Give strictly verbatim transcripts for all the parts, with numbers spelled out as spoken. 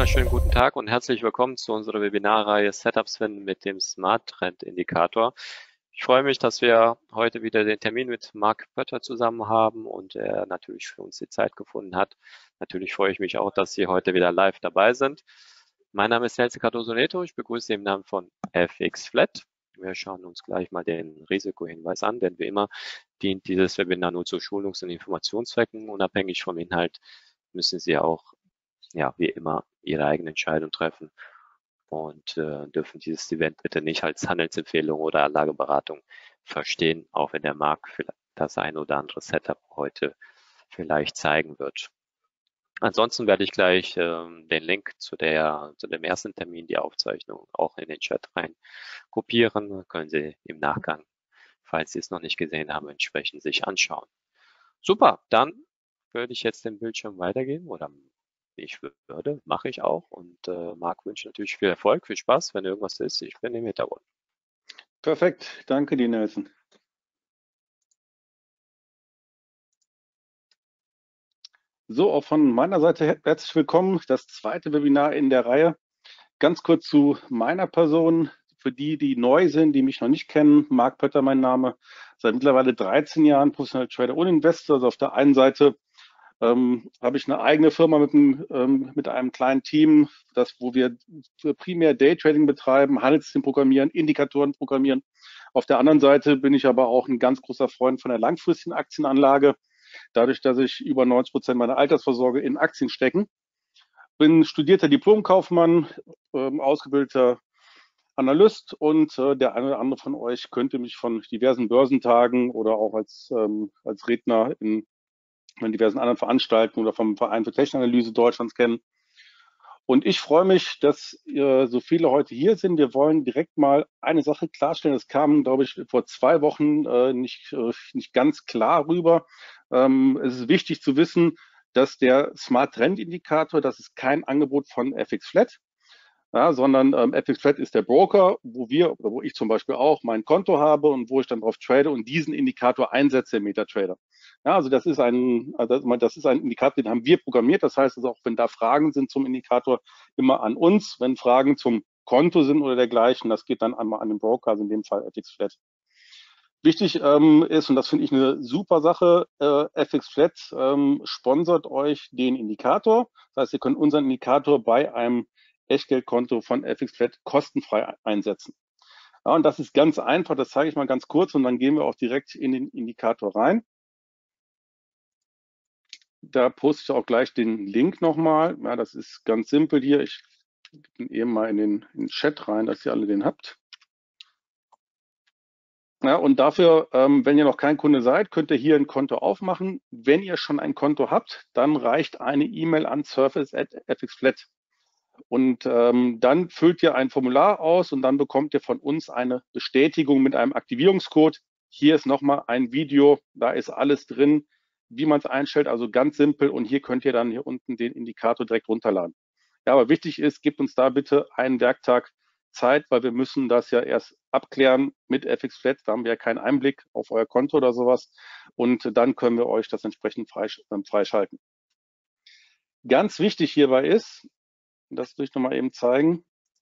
wunderschönen guten Tag und herzlich willkommen zu unserer Webinarreihe Setups finden mit dem Smart Trend Indikator. Ich freue mich, dass wir heute wieder den Termin mit Marc Pötter zusammen haben und er natürlich für uns die Zeit gefunden hat. Natürlich freue ich mich auch, dass Sie heute wieder live dabei sind. Mein Name ist Nelson Cardoso Neto, ich begrüße Sie im Namen von F X Flat. Wir schauen uns gleich mal den Risikohinweis an, denn wie immer dient dieses Webinar nur zu Schulungs- und Informationszwecken. Unabhängig vom Inhalt müssen Sie auch, ja, wie immer, Ihre eigene Entscheidung treffen und äh, dürfen dieses Event bitte nicht als Handelsempfehlung oder Anlageberatung verstehen, auch wenn der Markt vielleicht das ein oder andere Setup heute vielleicht zeigen wird. Ansonsten werde ich gleich ähm, den Link zu, der, zu dem ersten Termin, die Aufzeichnung, auch in den Chat rein kopieren. Dann können Sie im Nachgang, falls Sie es noch nicht gesehen haben, entsprechend sich anschauen. Super, dann würde ich jetzt den Bildschirm weitergeben oder ich würde, mache ich auch. Und äh, Marc wünscht natürlich viel Erfolg, viel Spaß. Wenn irgendwas ist, ich bin im Hintergrund. Perfekt, danke dir, Nelson. So, auch von meiner Seite herzlich willkommen. Das zweite Webinar in der Reihe. Ganz kurz zu meiner Person. Für die, die neu sind, die mich noch nicht kennen, Marc Pötter mein Name. Seit mittlerweile dreizehn Jahren professioneller Trader und Investor. Also auf der einen Seite ähm, habe ich eine eigene Firma mit einem, ähm, mit einem kleinen Team, das, wo wir primär Daytrading betreiben, Handelssystem programmieren, Indikatoren programmieren. Auf der anderen Seite bin ich aber auch ein ganz großer Freund von der langfristigen Aktienanlage. Dadurch, dass ich über neunzig Prozent meiner Altersvorsorge in Aktien stecken. Bin studierter Diplomkaufmann, ähm, ausgebildeter Analyst und äh, der eine oder andere von euch könnte mich von diversen Börsentagen oder auch als, ähm, als Redner in, in diversen anderen Veranstaltungen oder vom Verein für Technikanalyse Deutschlands kennen. Und ich freue mich, dass ihr so viele heute hier sind. Wir wollen direkt mal eine Sache klarstellen. Es kam, glaube ich, vor zwei Wochen äh, nicht, äh, nicht ganz klar rüber. Ähm, es ist wichtig zu wissen, dass der Smart Trend Indikator, das ist kein Angebot von F X Flat, ja, sondern ähm, F X Flat ist der Broker, wo wir oder wo ich zum Beispiel auch mein Konto habe und wo ich dann drauf trade und diesen Indikator einsetze im MetaTrader. Ja, also das ist ein, also das ist ein Indikator, den haben wir programmiert. Das heißt also auch, wenn da Fragen sind zum Indikator, immer an uns. Wenn Fragen zum Konto sind oder dergleichen, das geht dann einmal an den Broker, also in dem Fall F X Flat. Wichtig ähm, ist, und das finde ich eine super Sache, äh, F X Flat ähm, sponsert euch den Indikator. Das heißt, ihr könnt unseren Indikator bei einem Echtgeldkonto von F X Flat kostenfrei einsetzen. Ja, und das ist ganz einfach, das zeige ich mal ganz kurz und dann gehen wir auch direkt in den Indikator rein. Da poste ich auch gleich den Link nochmal. Ja, das ist ganz simpel hier. Ich bin eben mal in den, in den Chat rein, dass ihr alle den habt. Ja, und dafür, ähm, wenn ihr noch kein Kunde seid, könnt ihr hier ein Konto aufmachen. Wenn ihr schon ein Konto habt, dann reicht eine E-Mail an service at f x flat. Und ähm, dann füllt ihr ein Formular aus und dann bekommt ihr von uns eine Bestätigung mit einem Aktivierungscode. Hier ist nochmal ein Video, da ist alles drin, wie man es einstellt, also ganz simpel. Und hier könnt ihr dann hier unten den Indikator direkt runterladen. Ja, aber wichtig ist, gebt uns da bitte einen Werktag Zeit, weil wir müssen das ja erst abklären mit F X Flat. Da haben wir ja keinen Einblick auf euer Konto oder sowas. Und dann können wir euch das entsprechend freischalten. Ganz wichtig hierbei ist, das will ich nochmal eben zeigen,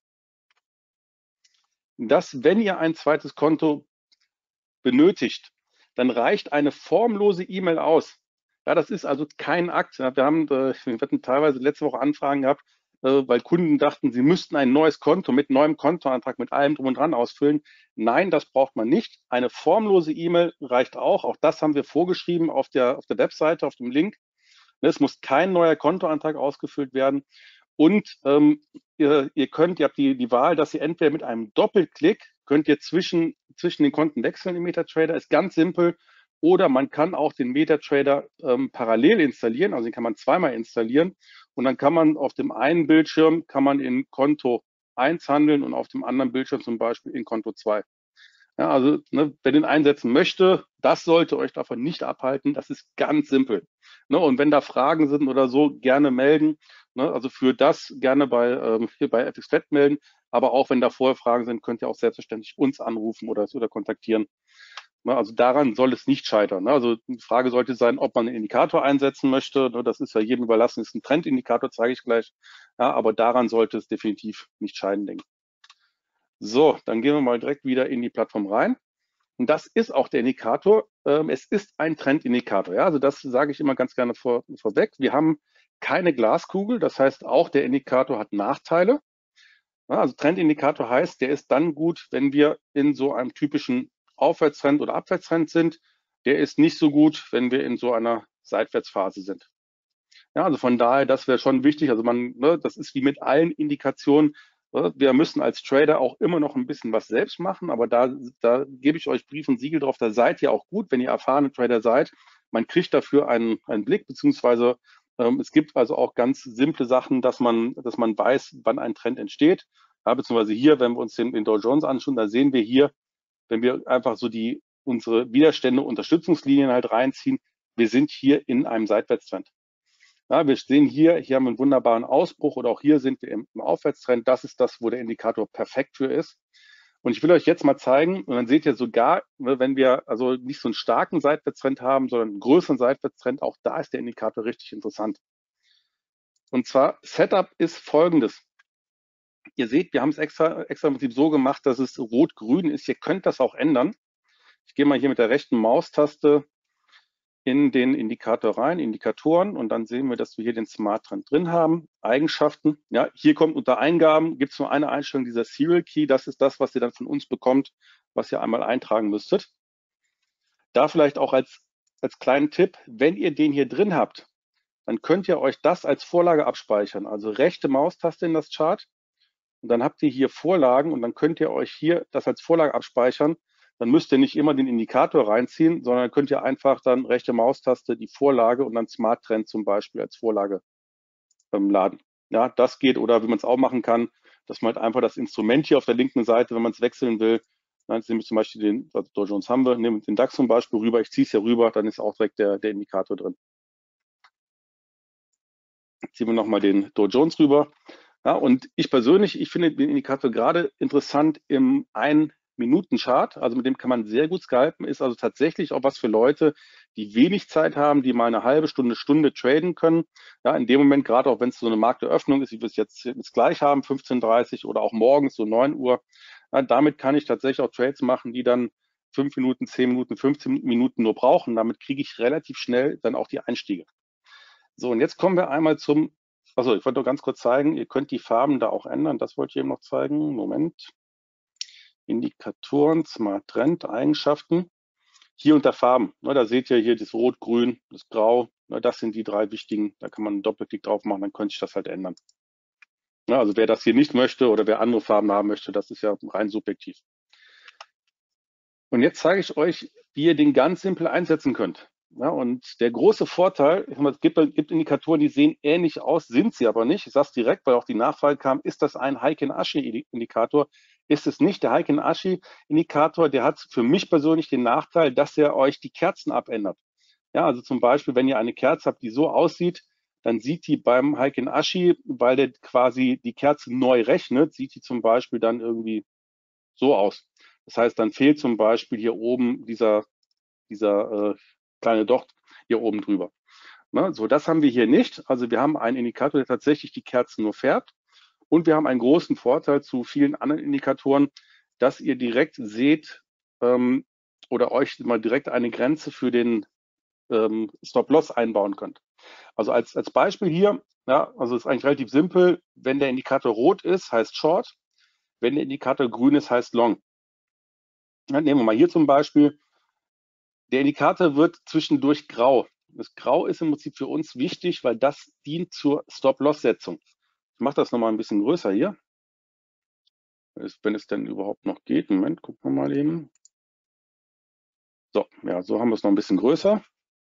dass wenn ihr ein zweites Konto benötigt, dann reicht eine formlose E-Mail aus. Ja, das ist also kein Akt. Wir haben, wir hatten teilweise letzte Woche Anfragen gehabt, weil Kunden dachten, sie müssten ein neues Konto mit neuem Kontoantrag, mit allem drum und dran ausfüllen. Nein, das braucht man nicht. Eine formlose E-Mail reicht auch. Auch das haben wir vorgeschrieben auf der, auf der Webseite, auf dem Link. Es muss kein neuer Kontoantrag ausgefüllt werden. Und ähm, ihr, ihr könnt, ihr habt die, die Wahl, dass ihr entweder mit einem Doppelklick könnt ihr zwischen, zwischen den Konten wechseln im MetaTrader, ist ganz simpel. Oder man kann auch den MetaTrader ähm, parallel installieren, also den kann man zweimal installieren. Und dann kann man auf dem einen Bildschirm kann man in Konto eins handeln und auf dem anderen Bildschirm zum Beispiel in Konto zwei. Ja, also ne, wer den einsetzen möchte, das sollte euch davon nicht abhalten. Das ist ganz simpel. Ne, und wenn da Fragen sind oder so, gerne melden. Ne, also für das gerne bei, ähm, hier bei F X Flat melden. Aber auch wenn da vorher Fragen sind, könnt ihr auch selbstverständlich uns anrufen oder, oder kontaktieren. Ne, also daran soll es nicht scheitern. Ne? Also die Frage sollte sein, ob man einen Indikator einsetzen möchte. Ne? Das ist ja jedem überlassen, ist ein Trendindikator, zeige ich gleich. Ja, aber daran sollte es definitiv nicht scheiden, denke ich. So, dann gehen wir mal direkt wieder in die Plattform rein. Und das ist auch der Indikator. Ähm, es ist ein Trendindikator. Ja? Also das sage ich immer ganz gerne vor, vorweg. Wir haben keine Glaskugel. Das heißt, auch der Indikator hat Nachteile. Ja, also Trendindikator heißt, der ist dann gut, wenn wir in so einem typischen Aufwärtstrend oder Abwärtstrend sind. Der ist nicht so gut, wenn wir in so einer Seitwärtsphase sind. Ja, also von daher, das wäre schon wichtig. Also man, ne, das ist wie mit allen Indikationen. Ne, wir müssen als Trader auch immer noch ein bisschen was selbst machen, aber da, da gebe ich euch Brief und Siegel drauf. Da seid ihr auch gut, wenn ihr erfahrene Trader seid. Man kriegt dafür einen, einen Blick, beziehungsweise ähm, es gibt also auch ganz simple Sachen, dass man, dass man weiß, wann ein Trend entsteht. Ja, beziehungsweise hier, wenn wir uns den, den Dow Jones anschauen, da sehen wir hier, wenn wir einfach so die unsere Widerstände, Unterstützungslinien halt reinziehen, wir sind hier in einem Seitwärtstrend. Ja, wir sehen hier, hier haben wir einen wunderbaren Ausbruch oder auch hier sind wir im, im Aufwärtstrend. Das ist das, wo der Indikator perfekt für ist. Und ich will euch jetzt mal zeigen, und dann seht ihr sogar, wenn wir also nicht so einen starken Seitwärtstrend haben, sondern einen größeren Seitwärtstrend, auch da ist der Indikator richtig interessant. Und zwar, Setup ist folgendes. Ihr seht, wir haben es extra, extra im Prinzip so gemacht, dass es rot-grün ist. Ihr könnt das auch ändern. Ich gehe mal hier mit der rechten Maustaste in den Indikator rein, Indikatoren, und dann sehen wir, dass wir hier den Smart Trend drin haben. Eigenschaften, ja, hier kommt unter Eingaben, gibt es nur eine Einstellung, dieser Serial Key, das ist das, was ihr dann von uns bekommt, was ihr einmal eintragen müsstet. Da vielleicht auch als, als kleinen Tipp, wenn ihr den hier drin habt, dann könnt ihr euch das als Vorlage abspeichern, also rechte Maustaste in das Chart, und dann habt ihr hier Vorlagen und dann könnt ihr euch hier das als Vorlage abspeichern. Dann müsst ihr nicht immer den Indikator reinziehen, sondern könnt ihr einfach dann rechte Maustaste die Vorlage und dann Smart Trend zum Beispiel als Vorlage ähm, laden. Ja, das geht, oder wie man es auch machen kann, dass man halt einfach das Instrument hier auf der linken Seite, wenn man es wechseln will, dann nehmen wir zum Beispiel den also Dow Jones haben wir, nehmen den DAX zum Beispiel rüber, ich ziehe es hier rüber, dann ist auch direkt der, der Indikator drin. Jetzt ziehen wir nochmal den Dow Jones rüber. Ja, und ich persönlich, ich finde den Indikator gerade interessant im Ein-Minuten-Chart. Also mit dem kann man sehr gut scalpen. Ist also tatsächlich auch was für Leute, die wenig Zeit haben, die mal eine halbe Stunde, Stunde traden können. Ja, in dem Moment, gerade auch wenn es so eine Markteröffnung ist, wie wir es jetzt, jetzt gleich haben, fünfzehn Uhr dreißig oder auch morgens so neun Uhr. Ja, damit kann ich tatsächlich auch Trades machen, die dann fünf Minuten, zehn Minuten, fünfzehn Minuten nur brauchen. Damit kriege ich relativ schnell dann auch die Einstiege. So, und jetzt kommen wir einmal zum, also ich wollte noch ganz kurz zeigen, ihr könnt die Farben da auch ändern, das wollte ich eben noch zeigen. Moment. Indikatoren, Smart Trend, Eigenschaften. Hier unter Farben, ne, da seht ihr hier das Rot, Grün, das Grau, ne, das sind die drei wichtigen, da kann man einen Doppelklick drauf machen, dann könnte ich das halt ändern. Ja, also wer das hier nicht möchte oder wer andere Farben haben möchte, das ist ja rein subjektiv. Und jetzt zeige ich euch, wie ihr den ganz simpel einsetzen könnt. Ja, und der große Vorteil, es gibt, gibt Indikatoren, die sehen ähnlich aus, sind sie aber nicht. Ich sage es direkt, weil auch die Nachfrage kam, ist das ein Heikin-Ashi-Indikator? Ist es nicht. Der Heikin-Ashi-Indikator, der hat für mich persönlich den Nachteil, dass er euch die Kerzen abändert. Ja, also zum Beispiel, wenn ihr eine Kerze habt, die so aussieht, dann sieht die beim Heikin-Ashi, weil der quasi die Kerze neu rechnet, sieht die zum Beispiel dann irgendwie so aus. Das heißt, dann fehlt zum Beispiel hier oben dieser, dieser äh, kleine Docht hier oben drüber. Ne? So, das haben wir hier nicht. Also wir haben einen Indikator, der tatsächlich die Kerzen nur färbt. Und wir haben einen großen Vorteil zu vielen anderen Indikatoren, dass ihr direkt seht ähm, oder euch mal direkt eine Grenze für den ähm, Stop-Loss einbauen könnt. Also als, als Beispiel hier, ja, also ist eigentlich relativ simpel. Wenn der Indikator rot ist, heißt Short. Wenn der Indikator grün ist, heißt Long. Dann nehmen wir mal hier zum Beispiel. Der Indikator wird zwischendurch grau. Das Grau ist im Prinzip für uns wichtig, weil das dient zur Stop-Loss-Setzung. Ich mache das nochmal ein bisschen größer hier. Wenn es denn überhaupt noch geht. Moment, gucken wir mal eben. So, ja, so haben wir es noch ein bisschen größer.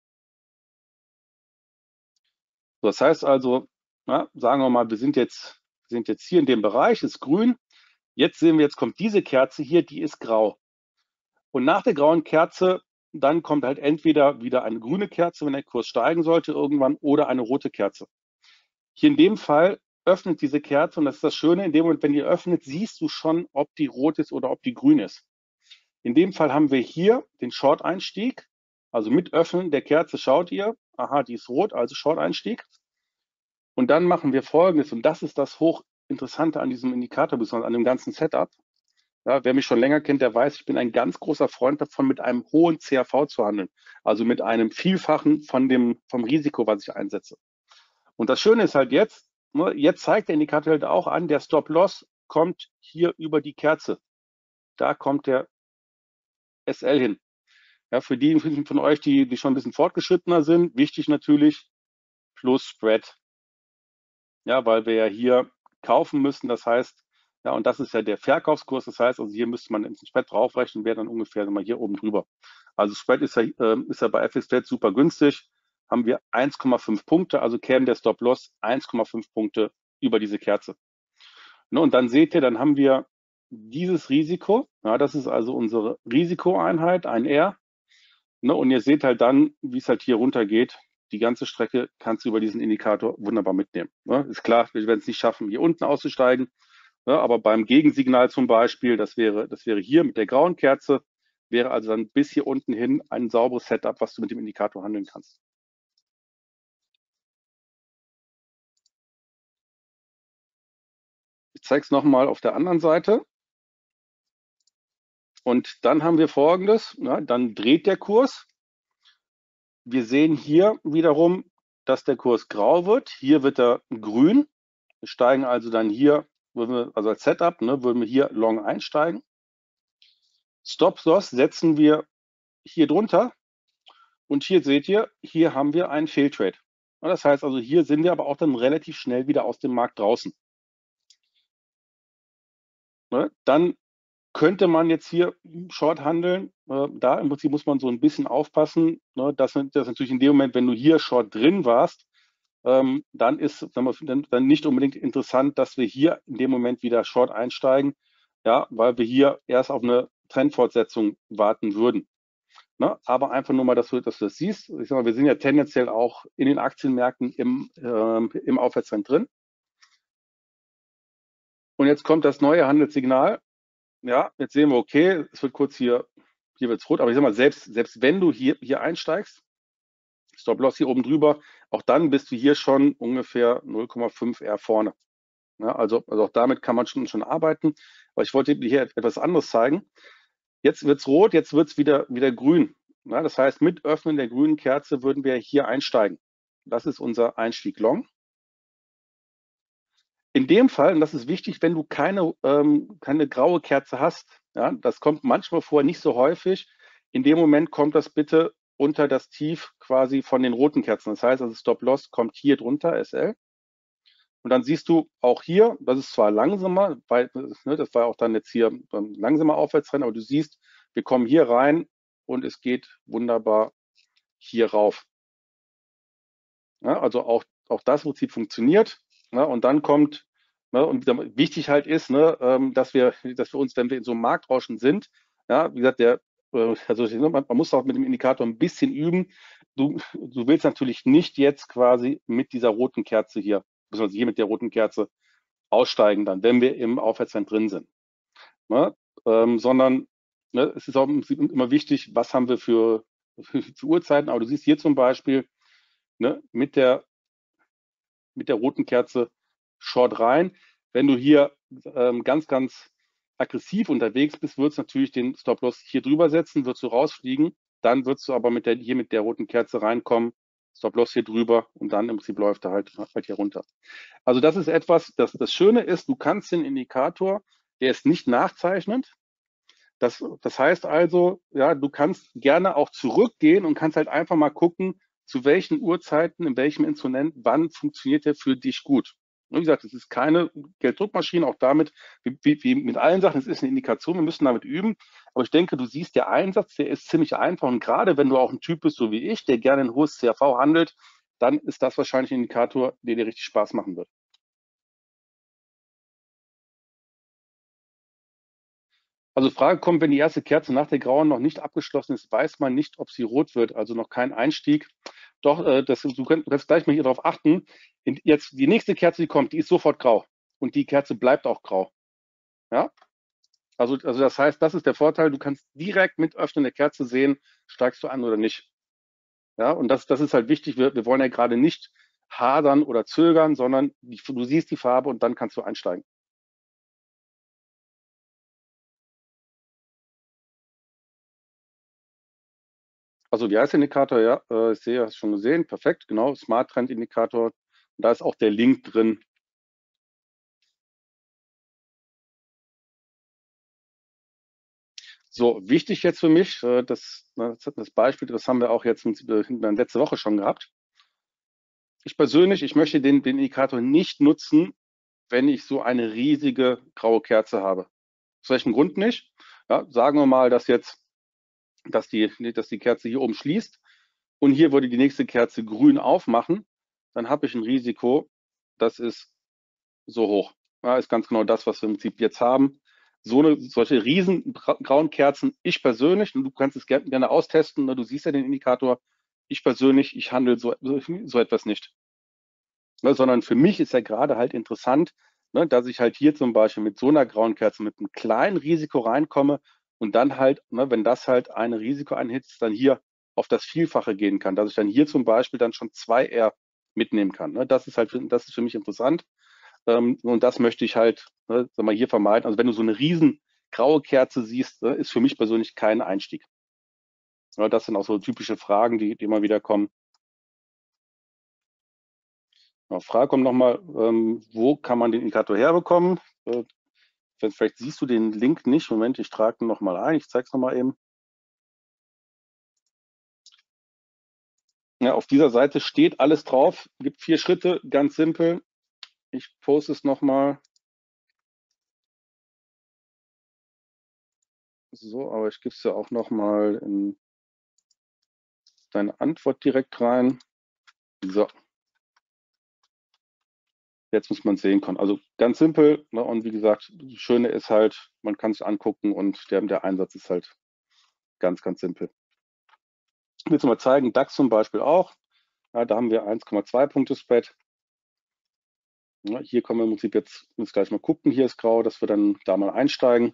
So, das heißt also, na, sagen wir mal, wir sind jetzt, wir sind jetzt hier in dem Bereich, ist grün. Jetzt sehen wir, jetzt kommt diese Kerze hier, die ist grau. Und nach der grauen Kerze, dann kommt halt entweder wieder eine grüne Kerze, wenn der Kurs steigen sollte irgendwann, oder eine rote Kerze. Hier in dem Fall öffnet diese Kerze, und das ist das Schöne, in dem Moment, wenn die öffnet, siehst du schon, ob die rot ist oder ob die grün ist. In dem Fall haben wir hier den Short-Einstieg, also mit Öffnen der Kerze schaut ihr, aha, die ist rot, also Short-Einstieg. Und dann machen wir Folgendes, und das ist das Hochinteressante an diesem Indikator, besonders an dem ganzen Setup. Ja, wer mich schon länger kennt, der weiß, ich bin ein ganz großer Freund davon, mit einem hohen C A V zu handeln, also mit einem Vielfachen von dem, vom Risiko, was ich einsetze. Und das Schöne ist halt jetzt, ne, jetzt zeigt der Indikator halt auch an, der Stop-Loss kommt hier über die Kerze. Da kommt der S L hin. Ja, für die von euch, die, die schon ein bisschen fortgeschrittener sind, wichtig natürlich plus Spread. Ja, weil wir ja hier kaufen müssen, das heißt, ja, und das ist ja der Verkaufskurs, das heißt, also hier müsste man den Spread draufrechnen, wäre dann ungefähr mal hier oben drüber. Also Spread ist ja, äh, ist ja bei F X J super günstig, haben wir eins Komma fünf Punkte, also käme der Stop-Loss eins Komma fünf Punkte über diese Kerze. Ne, und dann seht ihr, dann haben wir dieses Risiko, ja, das ist also unsere Risikoeinheit, ein R. Ne, und ihr seht halt dann, wie es halt hier runtergeht. Die ganze Strecke kannst du über diesen Indikator wunderbar mitnehmen. Ne? Ist klar, wir werden es nicht schaffen, hier unten auszusteigen. Ne? Aber beim Gegensignal zum Beispiel, das wäre, das wäre hier mit der grauen Kerze, wäre also dann bis hier unten hin ein sauberes Setup, was du mit dem Indikator handeln kannst. Ich zeige es nochmal auf der anderen Seite. Und dann haben wir Folgendes. Ja, dann dreht der Kurs. Wir sehen hier wiederum, dass der Kurs grau wird. Hier wird er grün. Wir steigen also dann hier, wir, also als Setup, ne, würden wir hier long einsteigen. Stop-Loss setzen wir hier drunter. Und hier seht ihr, hier haben wir einen Fehltrade. Das heißt also, hier sind wir aber auch dann relativ schnell wieder aus dem Markt draußen. Ne, dann könnte man jetzt hier Short handeln. Äh, da im Prinzip muss man so ein bisschen aufpassen, ne, dass, dass natürlich in dem Moment, wenn du hier Short drin warst, ähm, dann ist dann, dann nicht unbedingt interessant, dass wir hier in dem Moment wieder Short einsteigen, ja, weil wir hier erst auf eine Trendfortsetzung warten würden. Ne? Aber einfach nur mal, dass du, dass du das siehst. Ich sag mal, wir sind ja tendenziell auch in den Aktienmärkten im, äh, im Aufwärtstrend drin. Und jetzt kommt das neue Handelssignal. Ja, jetzt sehen wir, okay, es wird kurz hier, hier wird es rot, aber ich sag mal, selbst, selbst wenn du hier, hier einsteigst, Stop-Loss hier oben drüber, auch dann bist du hier schon ungefähr null Komma fünf R vorne. Ja, also, also auch damit kann man schon, schon arbeiten. Aber ich wollte dir hier etwas anderes zeigen. Jetzt wird es rot, jetzt wird es wieder, wieder grün. Ja, das heißt, mit Öffnen der grünen Kerze würden wir hier einsteigen. Das ist unser Einstieg Long. In dem Fall, und das ist wichtig, wenn du keine, ähm, keine graue Kerze hast, ja, das kommt manchmal vor, nicht so häufig, in dem Moment kommt das bitte unter das Tief quasi von den roten Kerzen. Das heißt also, Stop-Loss kommt hier drunter, S L. Und dann siehst du auch hier, das ist zwar langsamer, weil ne, das war auch dann jetzt hier ein langsamer Aufwärtstrend, aber du siehst, wir kommen hier rein und es geht wunderbar hier rauf. Ja, also auch, auch das Prinzip funktioniert. Ne, und dann kommt, ne, und wichtig halt ist, ne, dass wir, dass wir uns, wenn wir in so einem Marktrauschen sind, ja, wie gesagt, der, also man, man muss auch mit dem Indikator ein bisschen üben. Du, du willst natürlich nicht jetzt quasi mit dieser roten Kerze hier, beziehungsweise hier mit der roten Kerze aussteigen dann, wenn wir im Aufwärtstrend drin sind. Ne? Ähm, sondern ne, es ist auch immer wichtig, was haben wir für, für, für Uhrzeiten. Aber du siehst hier zum Beispiel ne, mit, der, mit der roten Kerze Short rein. Wenn du hier ähm, ganz, ganz aggressiv unterwegs bist, würdest du natürlich den Stop-Loss hier drüber setzen, würdest du rausfliegen. Dann würdest du aber mit der, hier mit der roten Kerze reinkommen, Stop-Loss hier drüber und dann im Prinzip läuft er halt, halt hier runter. Also das ist etwas, das, das Schöne ist, du kannst den Indikator, der ist nicht nachzeichnend. Das, das heißt also, ja, du kannst gerne auch zurückgehen und kannst halt einfach mal gucken, zu welchen Uhrzeiten, in welchem Instrument, wann funktioniert der für dich gut. Und wie gesagt, es ist keine Gelddruckmaschine, auch damit, wie, wie, wie mit allen Sachen, es ist eine Indikation, wir müssen damit üben. Aber ich denke, du siehst, der Einsatz, der ist ziemlich einfach. Und gerade wenn du auch ein Typ bist, so wie ich, der gerne ein hohes C A V handelt, dann ist das wahrscheinlich ein Indikator, der dir richtig Spaß machen wird. Also Frage kommt, wenn die erste Kerze nach der grauen noch nicht abgeschlossen ist, weiß man nicht, ob sie rot wird, also noch kein Einstieg. Doch, äh, das, du, könnt, du kannst gleich mal hier drauf achten. Jetzt die nächste Kerze, die kommt, die ist sofort grau. Und die Kerze bleibt auch grau. Ja? Also, also das heißt, das ist der Vorteil, du kannst direkt mit Öffnen der Kerze sehen, steigst du an oder nicht. Ja, und das, das ist halt wichtig. Wir, wir wollen ja gerade nicht hadern oder zögern, sondern die, du siehst die Farbe und dann kannst du einsteigen. Also wie heißt der Indikator? Ja, äh, ich sehe, hast schon gesehen. Perfekt, genau. Smart Trend Indikator. Und da ist auch der Link drin. So, wichtig jetzt für mich, äh, das, das Beispiel, das haben wir auch jetzt letzte Woche schon gehabt. Ich persönlich, ich möchte den, den Indikator nicht nutzen, wenn ich so eine riesige graue Kerze habe. Aus welchem Grund nicht? Ja, sagen wir mal, dass jetzt, dass die, dass die Kerze hier oben schließt und hier würde die nächste Kerze grün aufmachen, dann habe ich ein Risiko, das ist so hoch. Ja, ist ganz genau das, was wir im Prinzip jetzt haben. So eine, solche riesen grauen Kerzen, ich persönlich, und du kannst es gerne, gerne austesten, ne, du siehst ja den Indikator, ich persönlich, ich handle so, so, so etwas nicht. Ne, sondern für mich ist ja gerade halt interessant, ne, dass ich halt hier zum Beispiel mit so einer grauen Kerze mit einem kleinen Risiko reinkomme und dann halt, ne, wenn das halt ein Risiko einhitzt, dann hier auf das Vielfache gehen kann, dass ich dann hier zum Beispiel dann schon zwei R mitnehmen kann. Ne? Das ist halt, das ist für mich interessant. Ähm, und das möchte ich halt, ne, sag mal, hier vermeiden. Also wenn du so eine riesen graue Kerze siehst, ne, ist für mich persönlich kein Einstieg. Ja, das sind auch so typische Fragen, die, die immer wieder kommen. Ja, Frage kommt nochmal, ähm, wo kann man den Indikator herbekommen? Äh, vielleicht siehst du den Link nicht. Moment, ich trage ihn nochmal ein. Ich zeige es nochmal eben. Ja, auf dieser Seite steht alles drauf. Gibt vier Schritte, ganz simpel. Ich poste es nochmal. So, aber ich gebe es ja auch nochmal in deine Antwort direkt rein. So, jetzt muss man es sehen können. Also ganz simpel. Ne? Und wie gesagt, das Schöne ist halt, man kann es angucken und der, der Einsatz ist halt ganz, ganz simpel. Ich will es mal zeigen, DAX zum Beispiel auch. Ja, da haben wir eins Komma zwei Punkte Spread. Ja, hier können wir im Prinzip jetzt, jetzt gleich mal gucken. Hier ist grau, dass wir dann da mal einsteigen.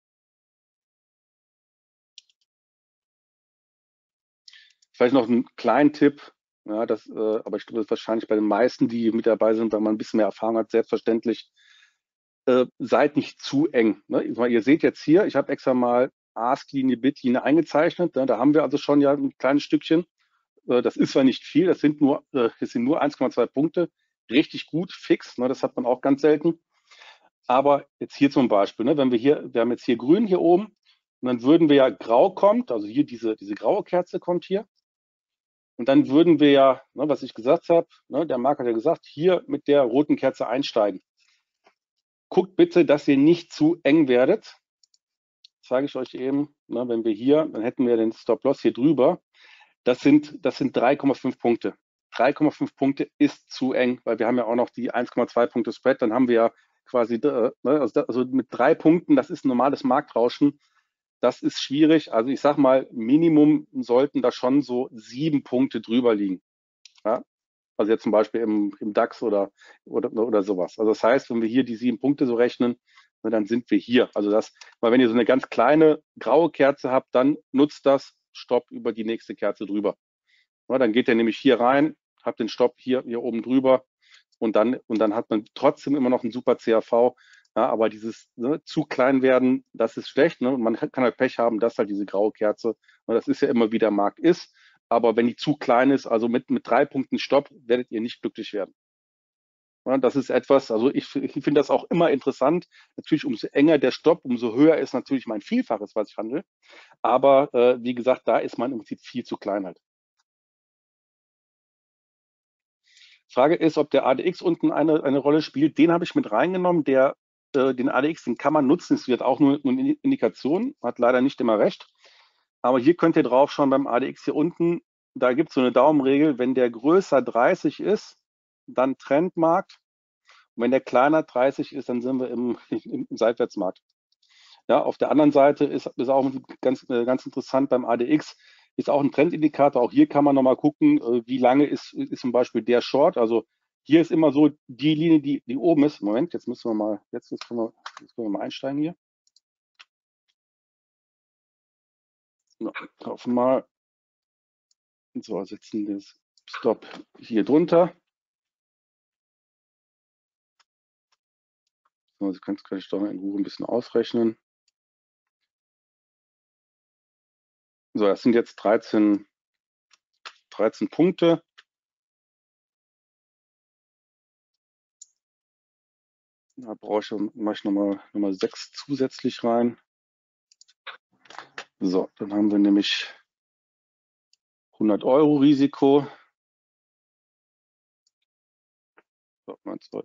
Vielleicht noch einen kleinen Tipp. Ja, das, äh, aber ich glaube, das ist wahrscheinlich bei den meisten, die mit dabei sind, weil man ein bisschen mehr Erfahrung hat, selbstverständlich. Äh, seid nicht zu eng. Ne? Ihr seht jetzt hier, ich habe extra mal Ask-Linie, Bit-Linie eingezeichnet. Ne? Da haben wir also schon ja ein kleines Stückchen. Äh, das ist zwar nicht viel, das sind nur, äh, das sind nur eins Komma zwei Punkte. Richtig gut, fix. Ne? Das hat man auch ganz selten. Aber jetzt hier zum Beispiel, ne? Wenn wir hier, wir haben jetzt hier grün hier oben, und dann würden wir ja grau kommt, also hier diese, diese graue Kerze kommt hier. Und dann würden wir ja, ne, was ich gesagt habe, ne, der Marc hat ja gesagt, hier mit der roten Kerze einsteigen. Guckt bitte, dass ihr nicht zu eng werdet. Zeige ich euch eben, ne, wenn wir hier, dann hätten wir den Stop-Loss hier drüber. Das sind, das sind drei Komma fünf Punkte. drei Komma fünf Punkte ist zu eng, weil wir haben ja auch noch die eins Komma zwei Punkte Spread. Dann haben wir ja quasi, äh, ne, also, also mit drei Punkten, das ist ein normales Marktrauschen. Das ist schwierig. Also ich sag mal, Minimum sollten da schon so sieben Punkte drüber liegen. Ja? Also jetzt zum Beispiel im, im DAX oder, oder, oder sowas. Also das heißt, wenn wir hier die sieben Punkte so rechnen, dann sind wir hier. Also das, weil wenn ihr so eine ganz kleine graue Kerze habt, dann nutzt das Stopp über die nächste Kerze drüber. Ja, dann geht ihr nämlich hier rein, habt den Stopp hier, hier oben drüber und dann, und dann hat man trotzdem immer noch einen super C A V. Ja, aber dieses ne, zu klein werden, das ist schlecht. Ne? Und man kann halt Pech haben, dass halt diese graue Kerze, und das ist ja immer wie der Markt ist. Aber wenn die zu klein ist, also mit, mit drei Punkten Stopp, werdet ihr nicht glücklich werden. Ja, das ist etwas, also ich, ich finde das auch immer interessant. Natürlich, umso enger der Stopp, umso höher ist natürlich mein Vielfaches, was ich handle. Aber äh, wie gesagt, da ist man im Prinzip viel zu klein halt. Frage ist, ob der A D X unten eine, eine Rolle spielt. Den habe ich mit reingenommen. Der, äh, den A D X, den kann man nutzen. Es wird auch nur, nur eine Indikation, hat leider nicht immer recht. Aber hier könnt ihr drauf schauen beim A D X hier unten. Da gibt es so eine Daumenregel. Wenn der größer dreißig ist, dann Trendmarkt. Und wenn der kleiner dreißig ist, dann sind wir im, im, im Seitwärtsmarkt. Ja, auf der anderen Seite ist, ist auch ganz, äh, ganz interessant beim A D X, ist auch ein Trendindikator. Auch hier kann man nochmal gucken, äh, wie lange ist, ist zum Beispiel der Short. Also hier ist immer so die Linie, die, die oben ist. Moment, jetzt müssen wir mal, jetzt, jetzt, können, wir, jetzt können wir mal einsteigen hier. Ja, kaufen mal. So, setzen das Stop hier drunter. So, das kann ich doch in Ruhe ein bisschen ausrechnen. So, das sind jetzt dreizehn, dreizehn Punkte. Da brauche ich, mache ich nochmal noch mal sechs zusätzlich rein. So, dann haben wir nämlich hundert Euro Risiko. So, mal zwei.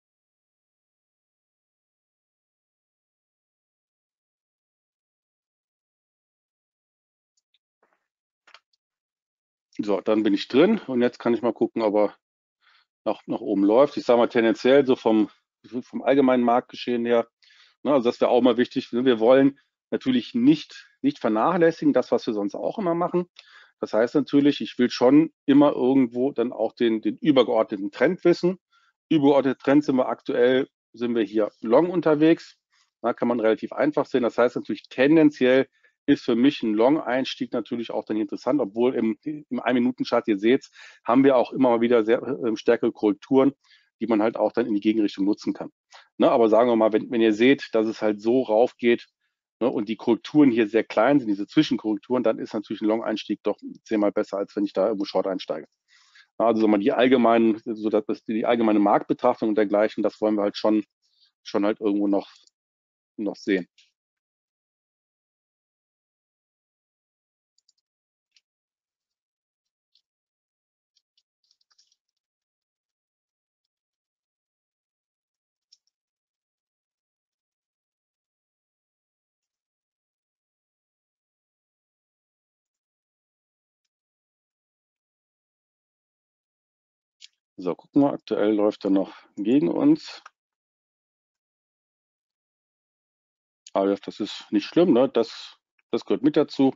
So, dann bin ich drin und jetzt kann ich mal gucken, ob er nach, nach oben läuft. Ich sage mal tendenziell so vom, vom allgemeinen Marktgeschehen her. Ne, also das wäre auch mal wichtig. Wir wollen natürlich nicht, nicht vernachlässigen, das, was wir sonst auch immer machen. Das heißt natürlich, ich will schon immer irgendwo dann auch den, den übergeordneten Trend wissen. Übergeordnete Trend sind wir aktuell, sind wir hier long unterwegs. Da kann man relativ einfach sehen. Das heißt natürlich tendenziell ist für mich ein Long-Einstieg natürlich auch dann interessant, obwohl im, im Ein-Minuten-Chart, ihr seht, haben wir auch immer mal wieder sehr äh, stärkere Korrekturen, die man halt auch dann in die Gegenrichtung nutzen kann. Ne, aber sagen wir mal, wenn, wenn ihr seht, dass es halt so rauf geht, ne, und die Korrekturen hier sehr klein sind, diese Zwischenkorrekturen, dann ist natürlich ein Long-Einstieg doch zehnmal besser, als wenn ich da irgendwo Short einsteige. Also so mal die allgemeinen, so dass die allgemeine Marktbetrachtung und dergleichen, das wollen wir halt schon, schon halt irgendwo noch, noch sehen. So, gucken wir, aktuell läuft er noch gegen uns. Aber das ist nicht schlimm, ne? Das, das gehört mit dazu.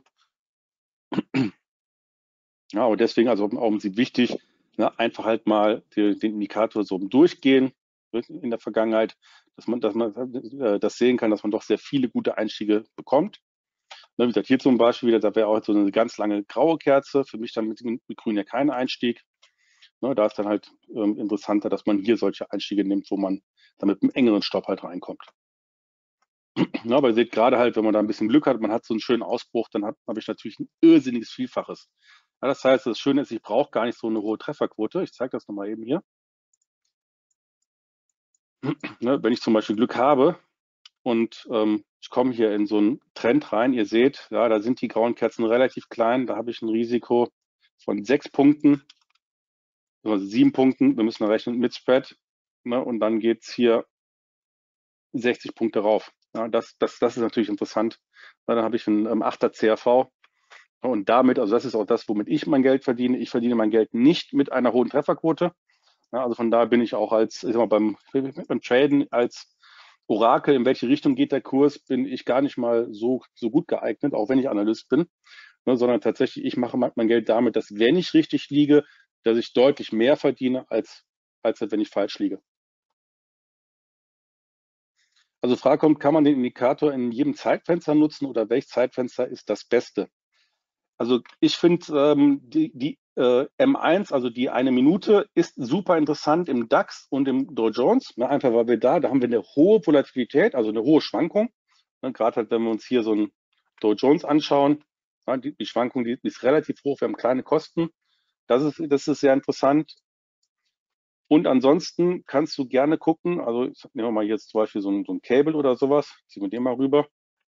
Ja, aber deswegen, also auch wichtig, ne, einfach halt mal die, den Indikator so durchgehen in der Vergangenheit, dass man, dass man äh, das sehen kann, dass man doch sehr viele gute Einstiege bekommt. Ne, wie gesagt, hier zum Beispiel wieder, da wäre auch so eine ganz lange graue Kerze, für mich dann mit, mit Grün ja kein Einstieg. Ne, da ist dann halt ähm, interessanter, dass man hier solche Einstiege nimmt, wo man dann mit einem engeren Stopp halt reinkommt. Ja, aber ihr seht gerade halt, wenn man da ein bisschen Glück hat, man hat so einen schönen Ausbruch, dann habe ich natürlich ein irrsinniges Vielfaches. Ja, das heißt, das Schöne ist, ich brauche gar nicht so eine hohe Trefferquote. Ich zeige das nochmal eben hier. Ne, wenn ich zum Beispiel Glück habe und ähm, ich komme hier in so einen Trend rein, ihr seht, ja, da sind die grauen Kerzen relativ klein, da habe ich ein Risiko von sechs Punkten, also sieben Punkten, wir müssen rechnen mit Spread, ne, und dann geht es hier sechzig Punkte rauf. Ja, das, das, das ist natürlich interessant. Ja, dann habe ich einen ähm, achter C R V. Und damit, also das ist auch das, womit ich mein Geld verdiene. Ich verdiene mein Geld nicht mit einer hohen Trefferquote. Ja, also von daher bin ich auch als, ich sag mal, beim, beim Traden als Orakel, in welche Richtung geht der Kurs, bin ich gar nicht mal so, so gut geeignet, auch wenn ich Analyst bin, ne, sondern tatsächlich, ich mache mein Geld damit, dass wenn ich richtig liege, dass ich deutlich mehr verdiene, als, als wenn ich falsch liege. Also Frage kommt, kann man den Indikator in jedem Zeitfenster nutzen oder welches Zeitfenster ist das Beste? Also ich finde ähm, die, die äh, M eins, also die eine Minute, ist super interessant im DAX und im Dow Jones. Ne, einfach weil wir da, da haben wir eine hohe Volatilität, also eine hohe Schwankung. Ne, Gerade halt, wenn wir uns hier so einen Dow Jones anschauen, ja, die, die Schwankung die, die ist relativ hoch, wir haben kleine Kosten. Das ist, das ist sehr interessant. Und ansonsten kannst du gerne gucken, also nehmen wir mal jetzt zum Beispiel so ein, so ein Cable oder sowas, ziehen wir den mal rüber.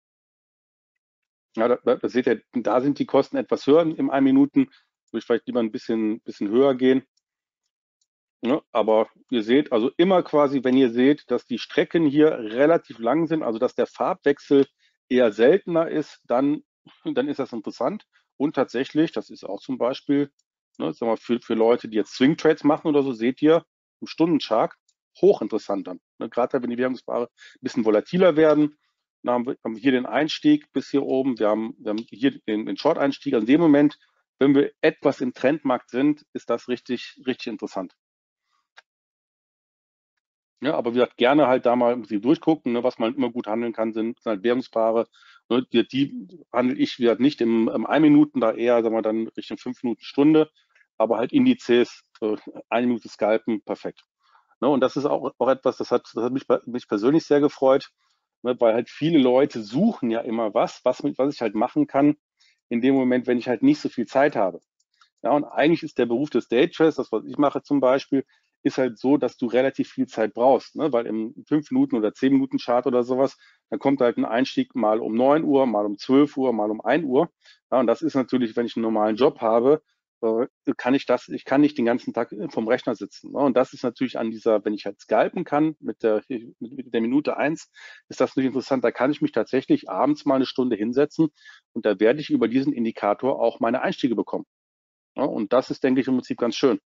Ja, da, da seht ihr, da sind die Kosten etwas höher im ein Minuten. Würde ich vielleicht lieber ein bisschen, bisschen höher gehen. Ne? Aber ihr seht, also immer quasi, wenn ihr seht, dass die Strecken hier relativ lang sind, also dass der Farbwechsel eher seltener ist, dann, dann ist das interessant. Und tatsächlich, das ist auch zum Beispiel, ne, sagen wir, für, für Leute, die jetzt Swing Trades machen oder so, seht ihr im Stundenchart hochinteressant dann. Ne? Gerade wenn die Währungspaare ein bisschen volatiler werden. Dann haben wir, haben wir hier den Einstieg bis hier oben. Wir haben, wir haben hier den, den Short-Einstieg. Also in dem Moment, wenn wir etwas im Trendmarkt sind, ist das richtig, richtig interessant. Ja, aber wie gesagt, gerne halt da mal durchgucken. Ne? Was man immer gut handeln kann, sind, sind halt Währungspaare Ne, die, die handle ich wieder nicht im, im ein Minuten, da eher, sagen wir dann Richtung fünf Minuten Stunde, aber halt Indizes, äh, eine Minute Scalpen, perfekt. Ne, und das ist auch, auch etwas, das hat, das hat mich, mich persönlich sehr gefreut, ne, weil halt viele Leute suchen ja immer was, was, mit, was ich halt machen kann in dem Moment, wenn ich halt nicht so viel Zeit habe. Ja, und eigentlich ist der Beruf des Daytraders, das, was ich mache zum Beispiel, ist halt so, dass du relativ viel Zeit brauchst, ne? Weil im fünf Minuten oder zehn Minuten Chart oder sowas, dann kommt halt ein Einstieg mal um neun Uhr, mal um zwölf Uhr, mal um ein Uhr. Ja, und das ist natürlich, wenn ich einen normalen Job habe, äh, kann ich das, ich kann nicht den ganzen Tag vom Rechner sitzen. Ne? Und das ist natürlich an dieser, wenn ich halt scalpen kann mit der, mit der Minute eins, ist das natürlich interessant. Da kann ich mich tatsächlich abends mal eine Stunde hinsetzen und da werde ich über diesen Indikator auch meine Einstiege bekommen. Ja, und das ist, denke ich, im Prinzip ganz schön.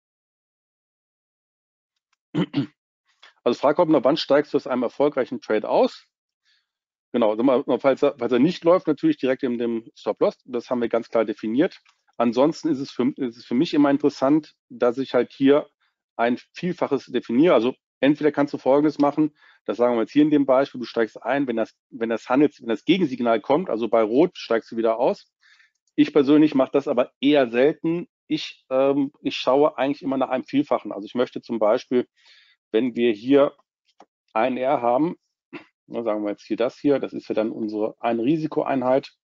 Also frag kommt, wann steigst du aus einem erfolgreichen Trade aus? Genau, falls er, falls er nicht läuft, natürlich direkt in dem Stop-Loss. Das haben wir ganz klar definiert. Ansonsten ist es, für, ist es für mich immer interessant, dass ich halt hier ein Vielfaches definiere. Also entweder kannst du Folgendes machen, das sagen wir jetzt hier in dem Beispiel, du steigst ein, wenn das, wenn das Handels, wenn das Gegensignal kommt, also bei Rot steigst du wieder aus. Ich persönlich mache das aber eher selten. Ich, ähm, ich schaue eigentlich immer nach einem Vielfachen. Also ich möchte zum Beispiel, wenn wir hier ein R haben, na, sagen wir jetzt hier das hier, das ist ja dann unsere eine Risikoeinheit.